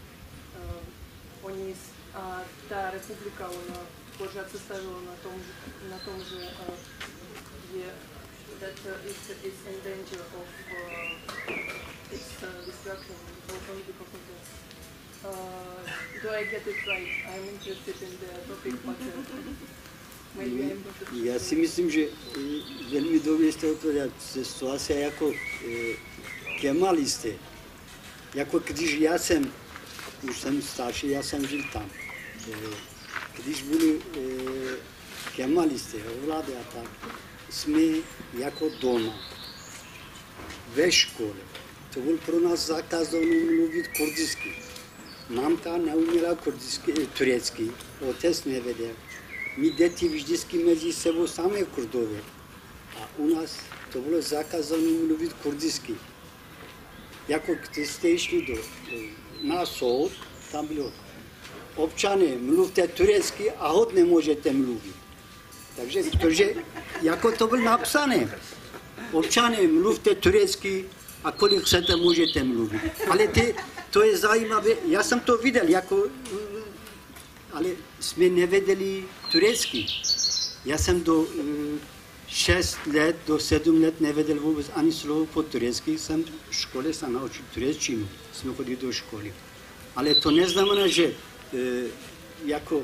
oni, a ta republika, ona pořád se stavila na tom, na tom že a, je, that uh, it's, it's in danger of uh, its uh, destruction, only because of this. Uh, do I get it right? I'm interested in the topic, but uh, Já si myslím, že velmi dobře jste odpověděli, situace jako kemalisty, jako když já jsem, už jsem starší, já jsem žil tam, když byli kemalisty, vlády a tak, jsme jako doma, ve škole, to byl pro nás zákazané mluvit kurdicky. Mamka neuměla kurdicky, turecky, otec nevěděl. My děti vždycky mezi sebou samé Kurdové. A u nás to bylo zakázané mluvit kurdicky. Jako když jste šli do, na soud, tam bylo občané, mluvte turecky a hod nemůžete mluvit. Takže protože jako to bylo napsané, občané, mluvte turecky a kolik chcete, můžete mluvit. Ale ty, to je zajímavé, já jsem to viděl, jako ale jsme nevěděli turecky. Já jsem do šest let, do sedm let nevěděl vůbec ani slovo po turecky. Jsem v škole se naučil turečtinu, jsme chodili do školy. Ale to neznamená, že jako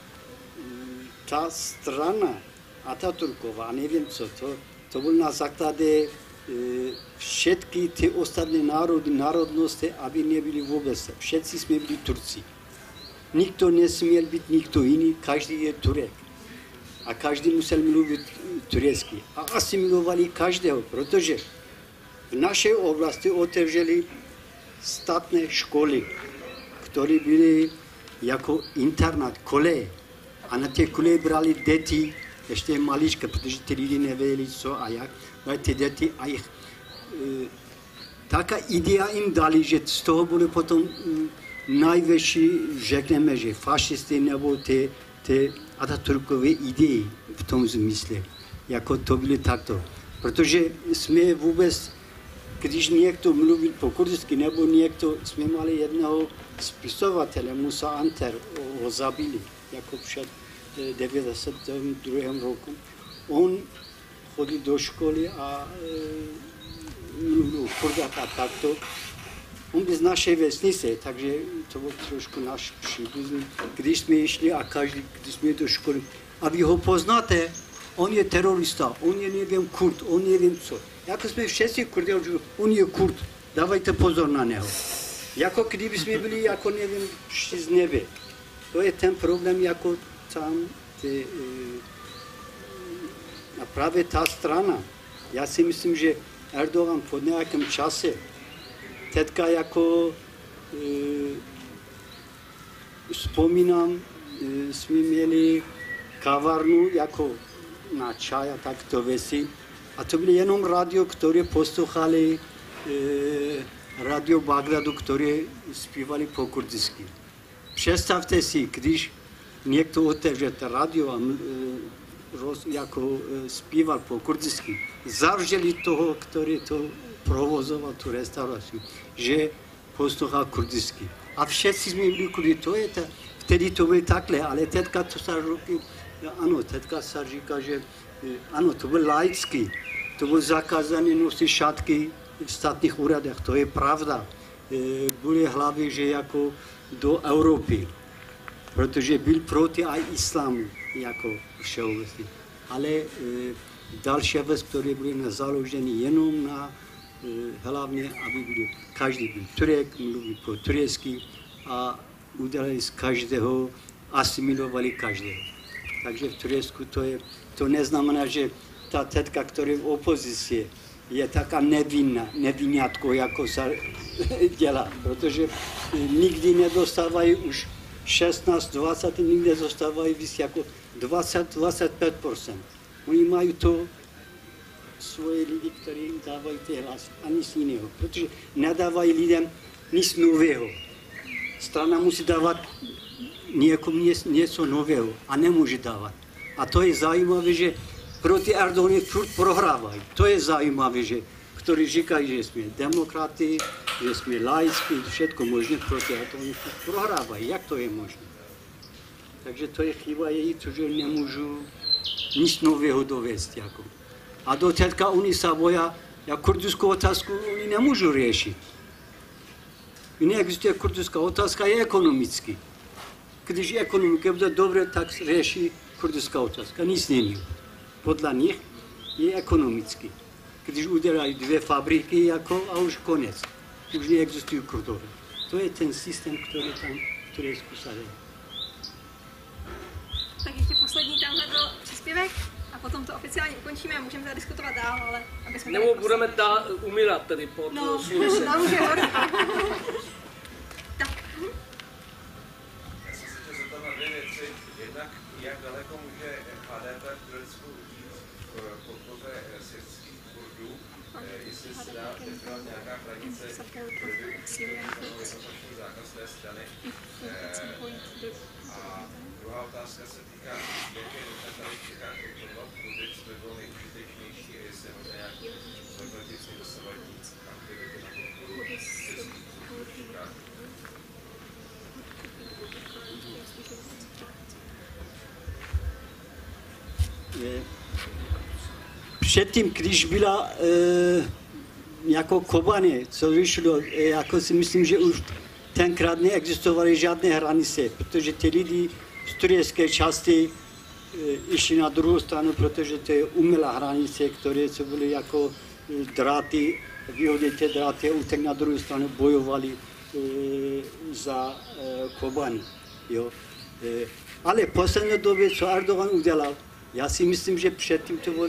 ta strana Atatürkova, nevím co, to, to bylo na základě všetky ty ostatní národy, národnosti, aby nebyli vůbec. Všetci jsme byli Turci. Nikdo nesměl být nikdo jiný, každý je Turek. A každý musel mluvit turecky. A asimilovali každého, protože v naší oblasti otevřeli státné školy, které byly jako internát, koleje. A na těch koleje brali děti, ještě maličké, protože ty lidi nevěděli co a jak, brali ty děti a jich. E, taká idea jim dali, že z toho bude potom e, najvětší, řekneme, že fašisty nebo ty, ty Atatürkové idei v tom smyslu, jako to byly takto. Protože jsme vůbec, když někdo mluvil po kurdicky, nebo někdo, jsme mali jednoho spisovatele, Musa Anter, ho zabili, jako před devadesátým druhým roku. On chodil do školy a e, mluvil kurdak a takto. On byl z naší vesnice, takže to byl trošku náš příbuzný. Když jsme šli a každý, když jsme do školy, a vy ho poznáte, on je terorista, on je nevím Kurd, on nevím co. Jako jsme všichni Kurdi, on je Kurd, dávajte pozor na něho. Jako kdyby jsme byli, jako nevím, z nebe. To je ten problém, jako tam, ty, a právě ta strana. Já si myslím, že Erdogan po nějakém čase teďka jako e, vzpomínám, e, jsme měli kavárnu jako na čaj a takto věci. A to bylo jenom rádio, které poslouchali e, Radio Bagdadu, které zpívali po kurdisky. Představte si, když někdo otevře radio a roz, jako zpíval po kurdisky, zavřeli toho, který to provozoval, tu restauraci, že poslouchal kurdisky. A všichni jsme byli kurdi, to je ta, vtedy to bylo takhle, ale teďka to se roky, ano, teďka se říká, že ano, to byl laický, to bylo zakázané nosit šatky v státních úradech, to je pravda. Byly hlavy, že jako do Evropy, protože byl proti i islámu, jako všeobecně. Ale e, další věc, které byly založeny jenom na e, hlavně, aby byl, každý byl Turek, mluví po turecky a udělali z každého, asimilovali každého. Takže v Turecku to je, to neznamená, že ta tetka, která je v opozici, je taká nevinná, nevinňátko, jako se dělá, protože nikdy nedostávají už šestnáct dvacet, nikdy nedostávají víc jako dvacet až dvacet pět procent. Oni mají to svoje lidi, kteří jim dávají ty hlasy a nic jiného, protože nedávají lidem nic nového. Strana musí dávat někomu něco nového a nemůže dávat. A to je zajímavé, že proti Erdoganovi furt prohrávají. To je zajímavé, že kteří říkají, že jsme demokrati, že jsme laickí, všechno možné proti Erdoganovi furt prohrávají. Jak to je možné? Takže to je chyba její, že nemůžu nic nového dovést. Jako. A do teďka oni se bojí, jak kurdiskou otázku oni nemůžou řešit. Neexistuje kurdiská otázka, je ekonomický. Když ekonomika bude dobré, tak řeší kurdiská otázka. Nic není. Podle nich je ekonomický. Když udělají dvě fabriky jako, a už konec. Už neexistují Kurdové. To je ten systém, který tam v Turecku se dělá. Tak ještě poslední tamhle byl příspěvek a potom to oficiálně ukončíme a můžeme tady diskutovat dál, ale aby jsme... Nebo budeme dál umírat tady pod no, sluncem. No, už je horší. Já jsem se chtěl zeptat na dvě věci. Jednak, jak daleko může H D P v Turecku v podpoře syrských Kurdů, jestli se dá definovat nějaká hranice, kde by jednoznačný zákaz té strany. A druhá otázka se týká, jak je nutné tady v Čechách kontrolovat Kurdy, co by bylo nejúžitečnější a jestli je možné nějaký zhodnotit si dosavadní aktivity na podporu syrských Kurdů. Předtím, když byla e, jako Kobane, co vyšlo, e, jako si myslím, že už tenkrát neexistovaly žádné hranice, protože ty lidi z turecké části e, išli na druhou stranu, protože to je umělá hranice, které co byly jako dráty, vyhodili ty dráty a utek na druhou stranu bojovali e, za e, Kobane. Jo. E, ale v poslední době, co Erdogan udělal, já si myslím, že předtím to byl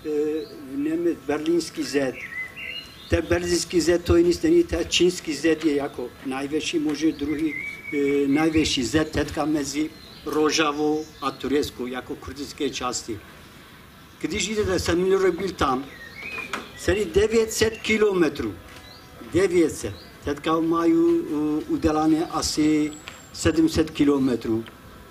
e, berlínský Z. Ten berlínský Z to je nic není, ten čínský Z je jako největší, možná druhý e, největší Z teďka mezi Rojavou a Tureckou, jako kurdické části. Když jdete, jsem minulý byl tam, celý devět set kilometrů, devět set, teďka mají uh, udělané asi sedm set kilometrů.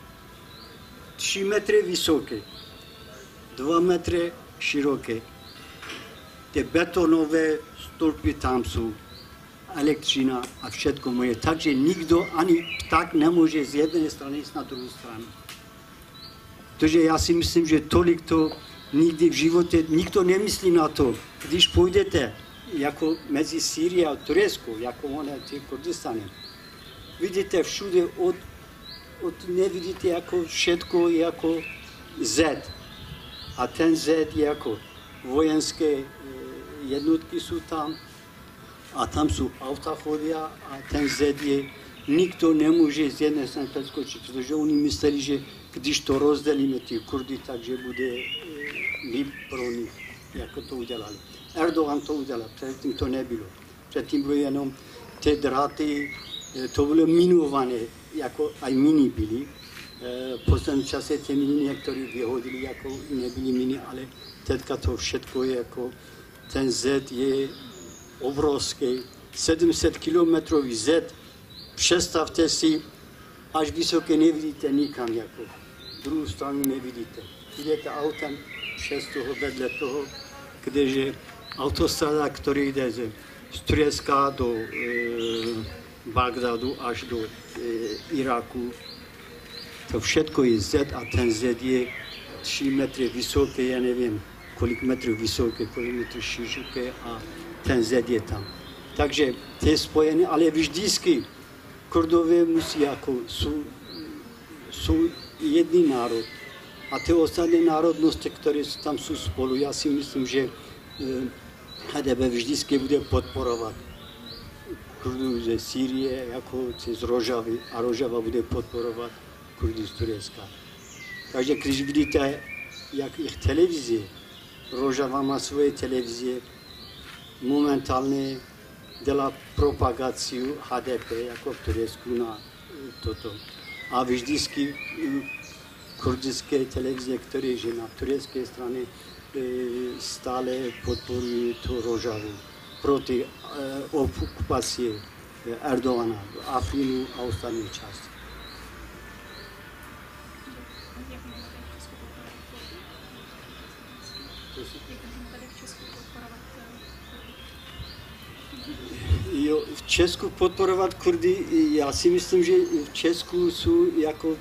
tři metry vysoké, dva metry široké. Ty betonové stolpy tam jsou, elektřina a všechno moje. Takže nikdo ani pták nemůže z jedné strany na druhou stranu. Takže já si myslím, že tolik to nikdy v životě, nikdo nemyslí na to. Když půjdete jako mezi Sýrií a Tureckou, jako ona ty Kurdistany, vidíte všude od, od nevidíte jako všetko jako Z. A ten Z je jako vojenské jednotky jsou tam a tam jsou auta chodí a ten Z je, nikdo nemůže z jedné strany přeskočit, protože oni mysleli, že když to rozdělíme ty Kurdy, takže bude líp pro nich, jako to udělali. Erdogan to udělal, předtím to nebylo. Předtím bylo jenom ty dráty, to bylo minované, jako aj mini byly. V posledním čase ty mini některé vyhodili, jako nebyly mini, ale teďka to všechno je jako, ten Z je obrovský, sedm set kilometrový zed, představte si, až vysoké nevidíte nikam, jako druhou stranu nevidíte. Jdete autem přes toho vedle toho, kdeže autostrada, který jde z Turecka do e, Bagdadu až do e, Iráku, to všetko je zed a ten zed je tři metry vysoký, já nevím, kolik metrů vysoké, kolik metrů široké a ten zed je tam. Takže to je spojené, ale vždycky Kurdové musí jako, jsou, jsou jedný národ. A ty ostatní národnosti, které tam jsou spolu, já si myslím, že H D P vždycky bude podporovat Kurdů ze Sýrie, jako z Rožavy, a Rožava bude podporovat Kurdy z Turecka. Takže když vidíte, jak jejich televize, Rožava má svoje televize, momentálně dělá propagaci H D P, jako v Turecku na toto. A vždycky kurdické televize, které že na turecké straně stále podporují tu Rožavu proti okupaci Erdogana, Afrinu a ostatní části. Jo, v Česku podporovat Kurdy, já si myslím, že v Česku jsou jako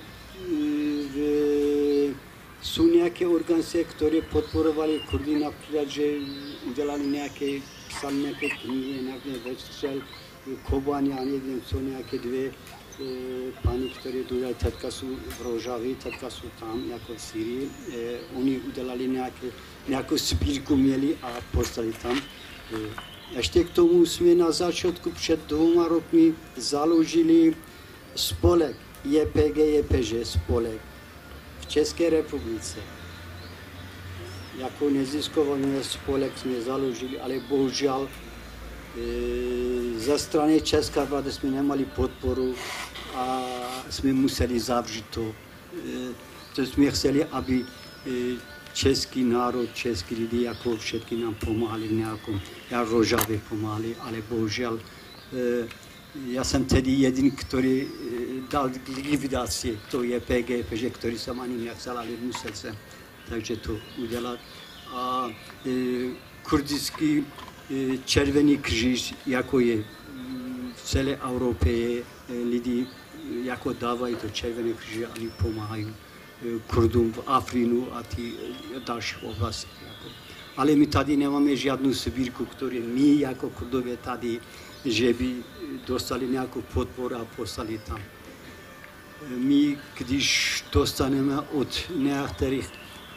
v, jsou nějaké organizace, které podporovaly Kurdy, například, že udělali nějaké, psali nějaké knihy, nějaké vestřel, Kobani, já nevím co, nějaké dvě paní, které dodali, teďka jsou v Rožavě, teďka jsou tam, jako v Syrii. Eh, oni udělali nějaké, nějakou sbírku měli a poslali tam. Eh, ještě k tomu jsme na začátku před dvěma roky založili spolek J P G J P Ž spolek v České republice. Jako neziskový spolek jsme založili, ale bohužel e, ze strany České vlády jsme neměli podporu a jsme museli zavřít to. E, to jsme chtěli, aby e, český národ, český lidi, jako všetky nám pomáhali v nějakom, já Rožavě pomáhali, ale bohužel e, já jsem tedy jediný, který e, dal likvidaci to J P G, protože který jsem ani nechcel, ale musel jsem, takže to udělat. A e, kurdický e, Červený kříž, jako je v celé Evropě, e, lidi jako dávají to Červené kříže, oni pomáhají Kurdům v Afrinu a ty další oblasti. Jako. Ale my tady nemáme žádnou sbírku, kterou my jako Kurdové tady, že by dostali nějakou podporu a poslali tam. My, když dostaneme od některých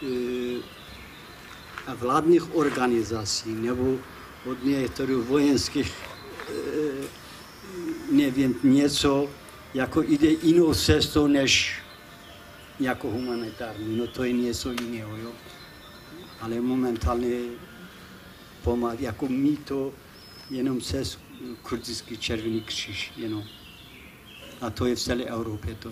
e, vládních organizací nebo od některých vojenských, e, nevím, něco, jako jde jinou cestou než jako humanitární, no to je něco jiného, jo. Ale momentálně pomáhá, jako my to jenom přes kurdický Červený kříž, jenom. A to je v celé Evropě, to je.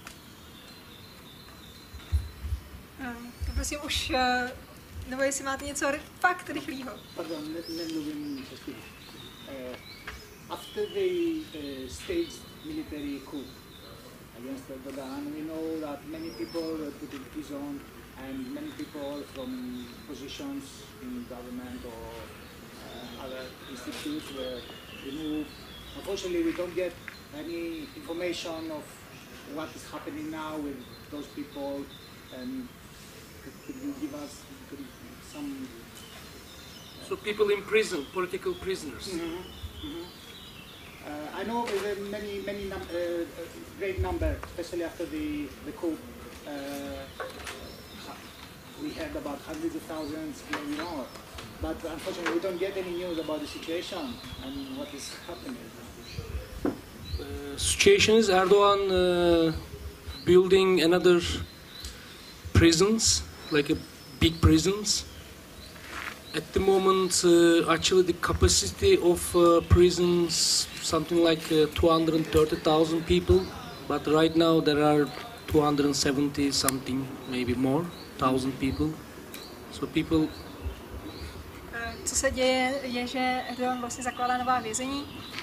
Uh, prosím už, uh, nebo jestli máte něco fakt rychlého. Pardon, nemluvím česky. Uh, after the uh, staged military coup against Erdogan, we know that many people were put in prison and many people from positions in government or uh, other institutes were removed. Unfortunately, we don't get any information of what is happening now with those people. And could, could you give us could, some... So people in prison, political prisoners. Mm-hmm. Mm-hmm. Uh, I know there are many, many num uh, a great number, especially after the, the coup. Uh, we heard about hundreds of thousands, maybe more. But unfortunately, we don't get any news about the situation and what is happening. Uh, situation is Erdogan uh, building another prisons, like a big prisons. At the moment, uh, actually the capacity of uh, prisons something like uh, two hundred thirty thousand people, but right now there are two hundred seventy something, maybe more, thousand people. So people. co se děje, je, že Erdogan vlastně zakládá nová vězení.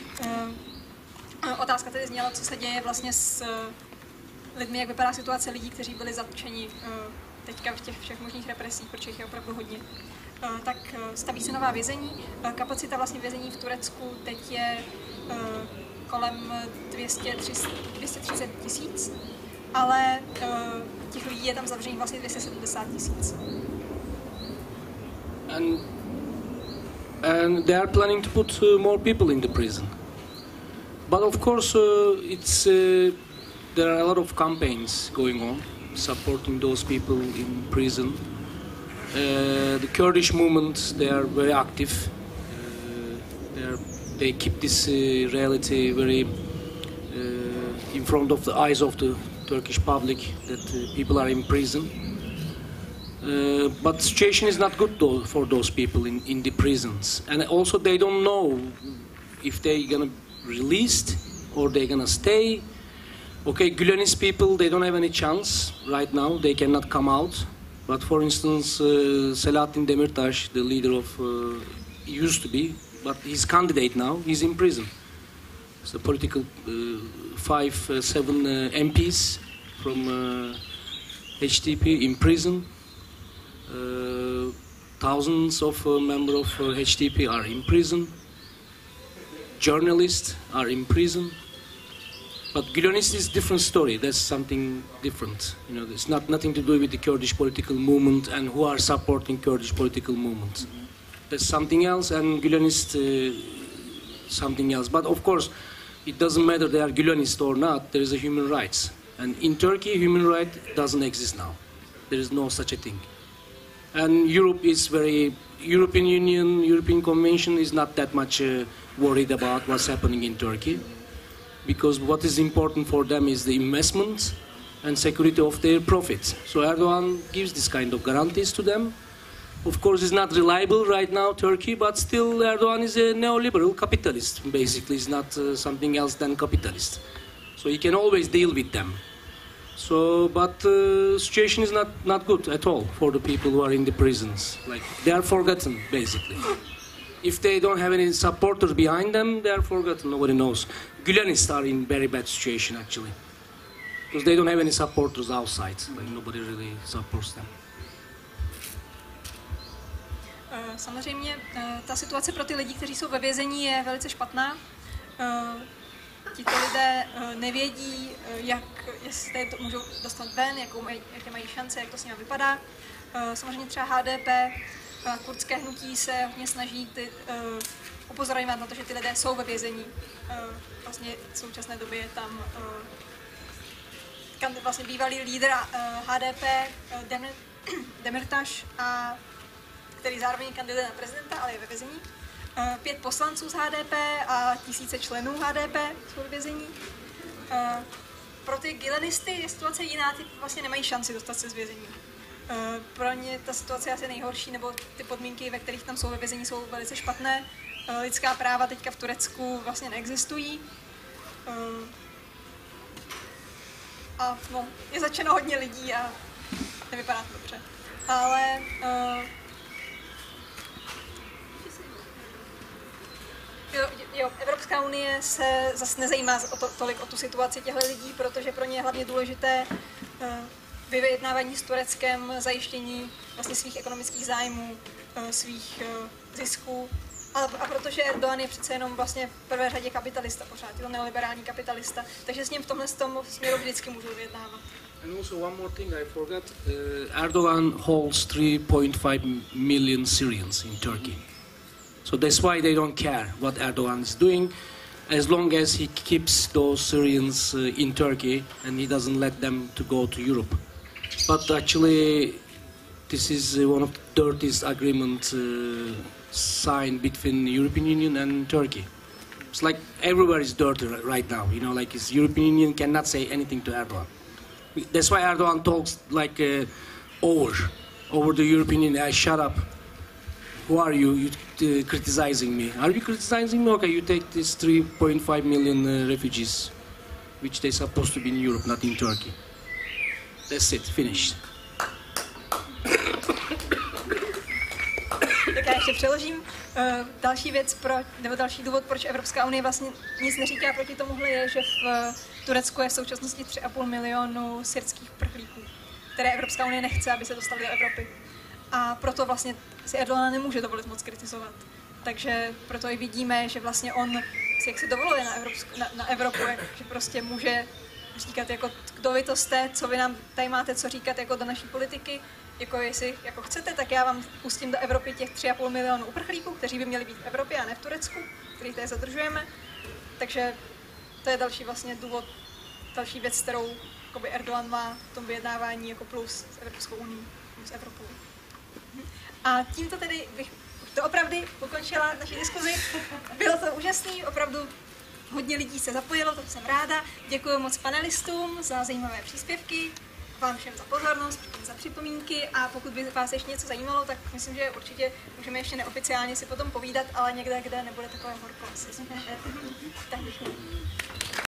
Otázka tedy zněla, co se děje vlastně s lidmi, jak vypadá situace lidí, kteří byli zatčeni teďka v těch všech možných represích, protože jich je opravdu hodně. Tak staví se nová vězení. Kapacita vlastně vězení v Turecku teď je kolem dvě stě třicet tisíc, ale těch lidí je tam zavřených vlastně dvě stě sedmdesát tisíc. And, and they are planning to put uh, more people in the prison. But of course, uh, it's uh, there are a lot of campaigns going on supporting those people in prison. Uh, the Kurdish movement, they are very active. Uh, they, are, they keep this uh, reality very uh, in front of the eyes of the Turkish public that uh, people are in prison. Uh, but the situation is not good though, for those people in, in the prisons. And also they don't know if they're gonna be released or they're gonna stay. Okay, Gülenist people, they don't have any chance right now. They cannot come out. But for instance, uh, Selahattin Demirtas, the leader of, uh, used to be, but he's candidate now, he's in prison. So political, uh, five, uh, seven uh, M Ps from uh, H D P in prison. Uh, thousands of uh, members of uh, H D P are in prison. Journalists are in prison. But Gülenist is a different story. That's something different. You know, it's not nothing to do with the Kurdish political movement and who are supporting Kurdish political movement. Mm-hmm. That's something else, and Gülenist uh, something else. But of course, it doesn't matter they are Gülenist or not. There is a human rights, and in Turkey, human right doesn't exist now. There is no such a thing. And Europe is very European Union, European Convention is not that much uh, worried about what's happening in Turkey. Because what is important for them is the investment and security of their profits. So Erdogan gives this kind of guarantees to them. Of course, it's not reliable right now, Turkey, but still Erdogan is a neoliberal capitalist. Basically, it's not uh, something else than capitalist. So he can always deal with them. So, but the uh, situation is not, not good at all for the people who are in the prisons. Like, they are forgotten, basically. If they don't have any supporters behind them, they are forgotten, nobody knows. Gülenists are in very bad situation, actually. Because they don't have any supporters outside. Like, nobody really supports them. Samozřejmě ta situace pro ty lidi, kteří jsou ve vězení, je velice špatná. Tito lidé nevědí, jak, jestli to můžou dostat ven, jakou mají, jaké mají šance, jak to s nimi vypadá. Samozřejmě třeba H D P, kurdské hnutí se hodně snaží ty, upozorňovat na to, že ty lidé jsou ve vězení. Vlastně v současné době je tam vlastně bývalý lídr H D P Demir, Demirtas, a který zároveň kandiduje na prezidenta, ale je ve vězení. Pět poslanců z H D P a tisíce členů H D P jsou ve vězení. Pro ty Gülenisty je situace jiná, ty vlastně nemají šanci dostat se z vězení. Pro ně ta situace je asi nejhorší, nebo ty podmínky, ve kterých tam jsou ve vězení, jsou velice špatné. Lidská práva teďka v Turecku vlastně neexistují. A no, je začeno hodně lidí a nevypadá to dobře. Ale Jo, jo, Evropská unie se zase nezajímá o to, tolik o tu situaci těchto lidí, protože pro ně je hlavně důležité uh, vyjednávání s Tureckem, zajištění vlastně svých ekonomických zájmů, uh, svých uh, zisků. A, a protože Erdogan je přece jenom vlastně v prvé řadě kapitalista pořád, je to neoliberální kapitalista, takže s ním v tomhle tomu směru vždycky můžou vyjednávat. And also one more thing I forgot, uh, Erdogan holds three point five million Syrians in Turkey. So that's why they don't care what Erdogan is doing, as long as he keeps those Syrians uh, in Turkey and he doesn't let them to go to Europe. But actually, this is uh, one of the dirtiest agreements uh, signed between the European Union and Turkey. It's like everywhere is dirty right now. You know, like the European Union cannot say anything to Erdogan. That's why Erdogan talks like uh, over, over the European Union. I shut up. Who are you, you uh, criticizing me? Are you criticizing me? Okay, you take these three point five million uh, refugees, which they're supposed to be in Europe, not in Turkey. That's it, finished. tak já ještě přeložím. Uh, další věc, pro, nebo další důvod, proč Evropská unie vlastně nic neříká proti tomuhle, je, že v uh, Turecku je v současnosti tři a půl milionu syrských uprchlíků, které Evropská unie nechce, aby se dostali do Evropy. A proto vlastně si Erdogan nemůže dovolit moc kritizovat. Takže proto i vidíme, že vlastně on si jak si dovoluje na, Evropsku, na, na Evropu, jak, že prostě může říkat, jako, kdo vy to jste, co vy nám tady máte co říkat jako do naší politiky, jako jestli jako chcete, tak já vám pustím do Evropy těch tři a půl milionu uprchlíků, kteří by měli být v Evropě a ne v Turecku, který tady zadržujeme. Takže to je další vlastně důvod, další věc, kterou jakoby Erdogan má v tom vyjednávání jako plus s Evropskou unií, s Evropou. A tímto tedy bych to opravdu ukončila naši diskuzi. Bylo to úžasný, opravdu hodně lidí se zapojilo, to jsem ráda. Děkuji moc panelistům za zajímavé příspěvky, vám všem za pozornost, za připomínky a pokud by vás ještě něco zajímalo, tak myslím, že určitě můžeme ještě neoficiálně si potom povídat, ale někde, kde nebude takové horko. Tak děkuji.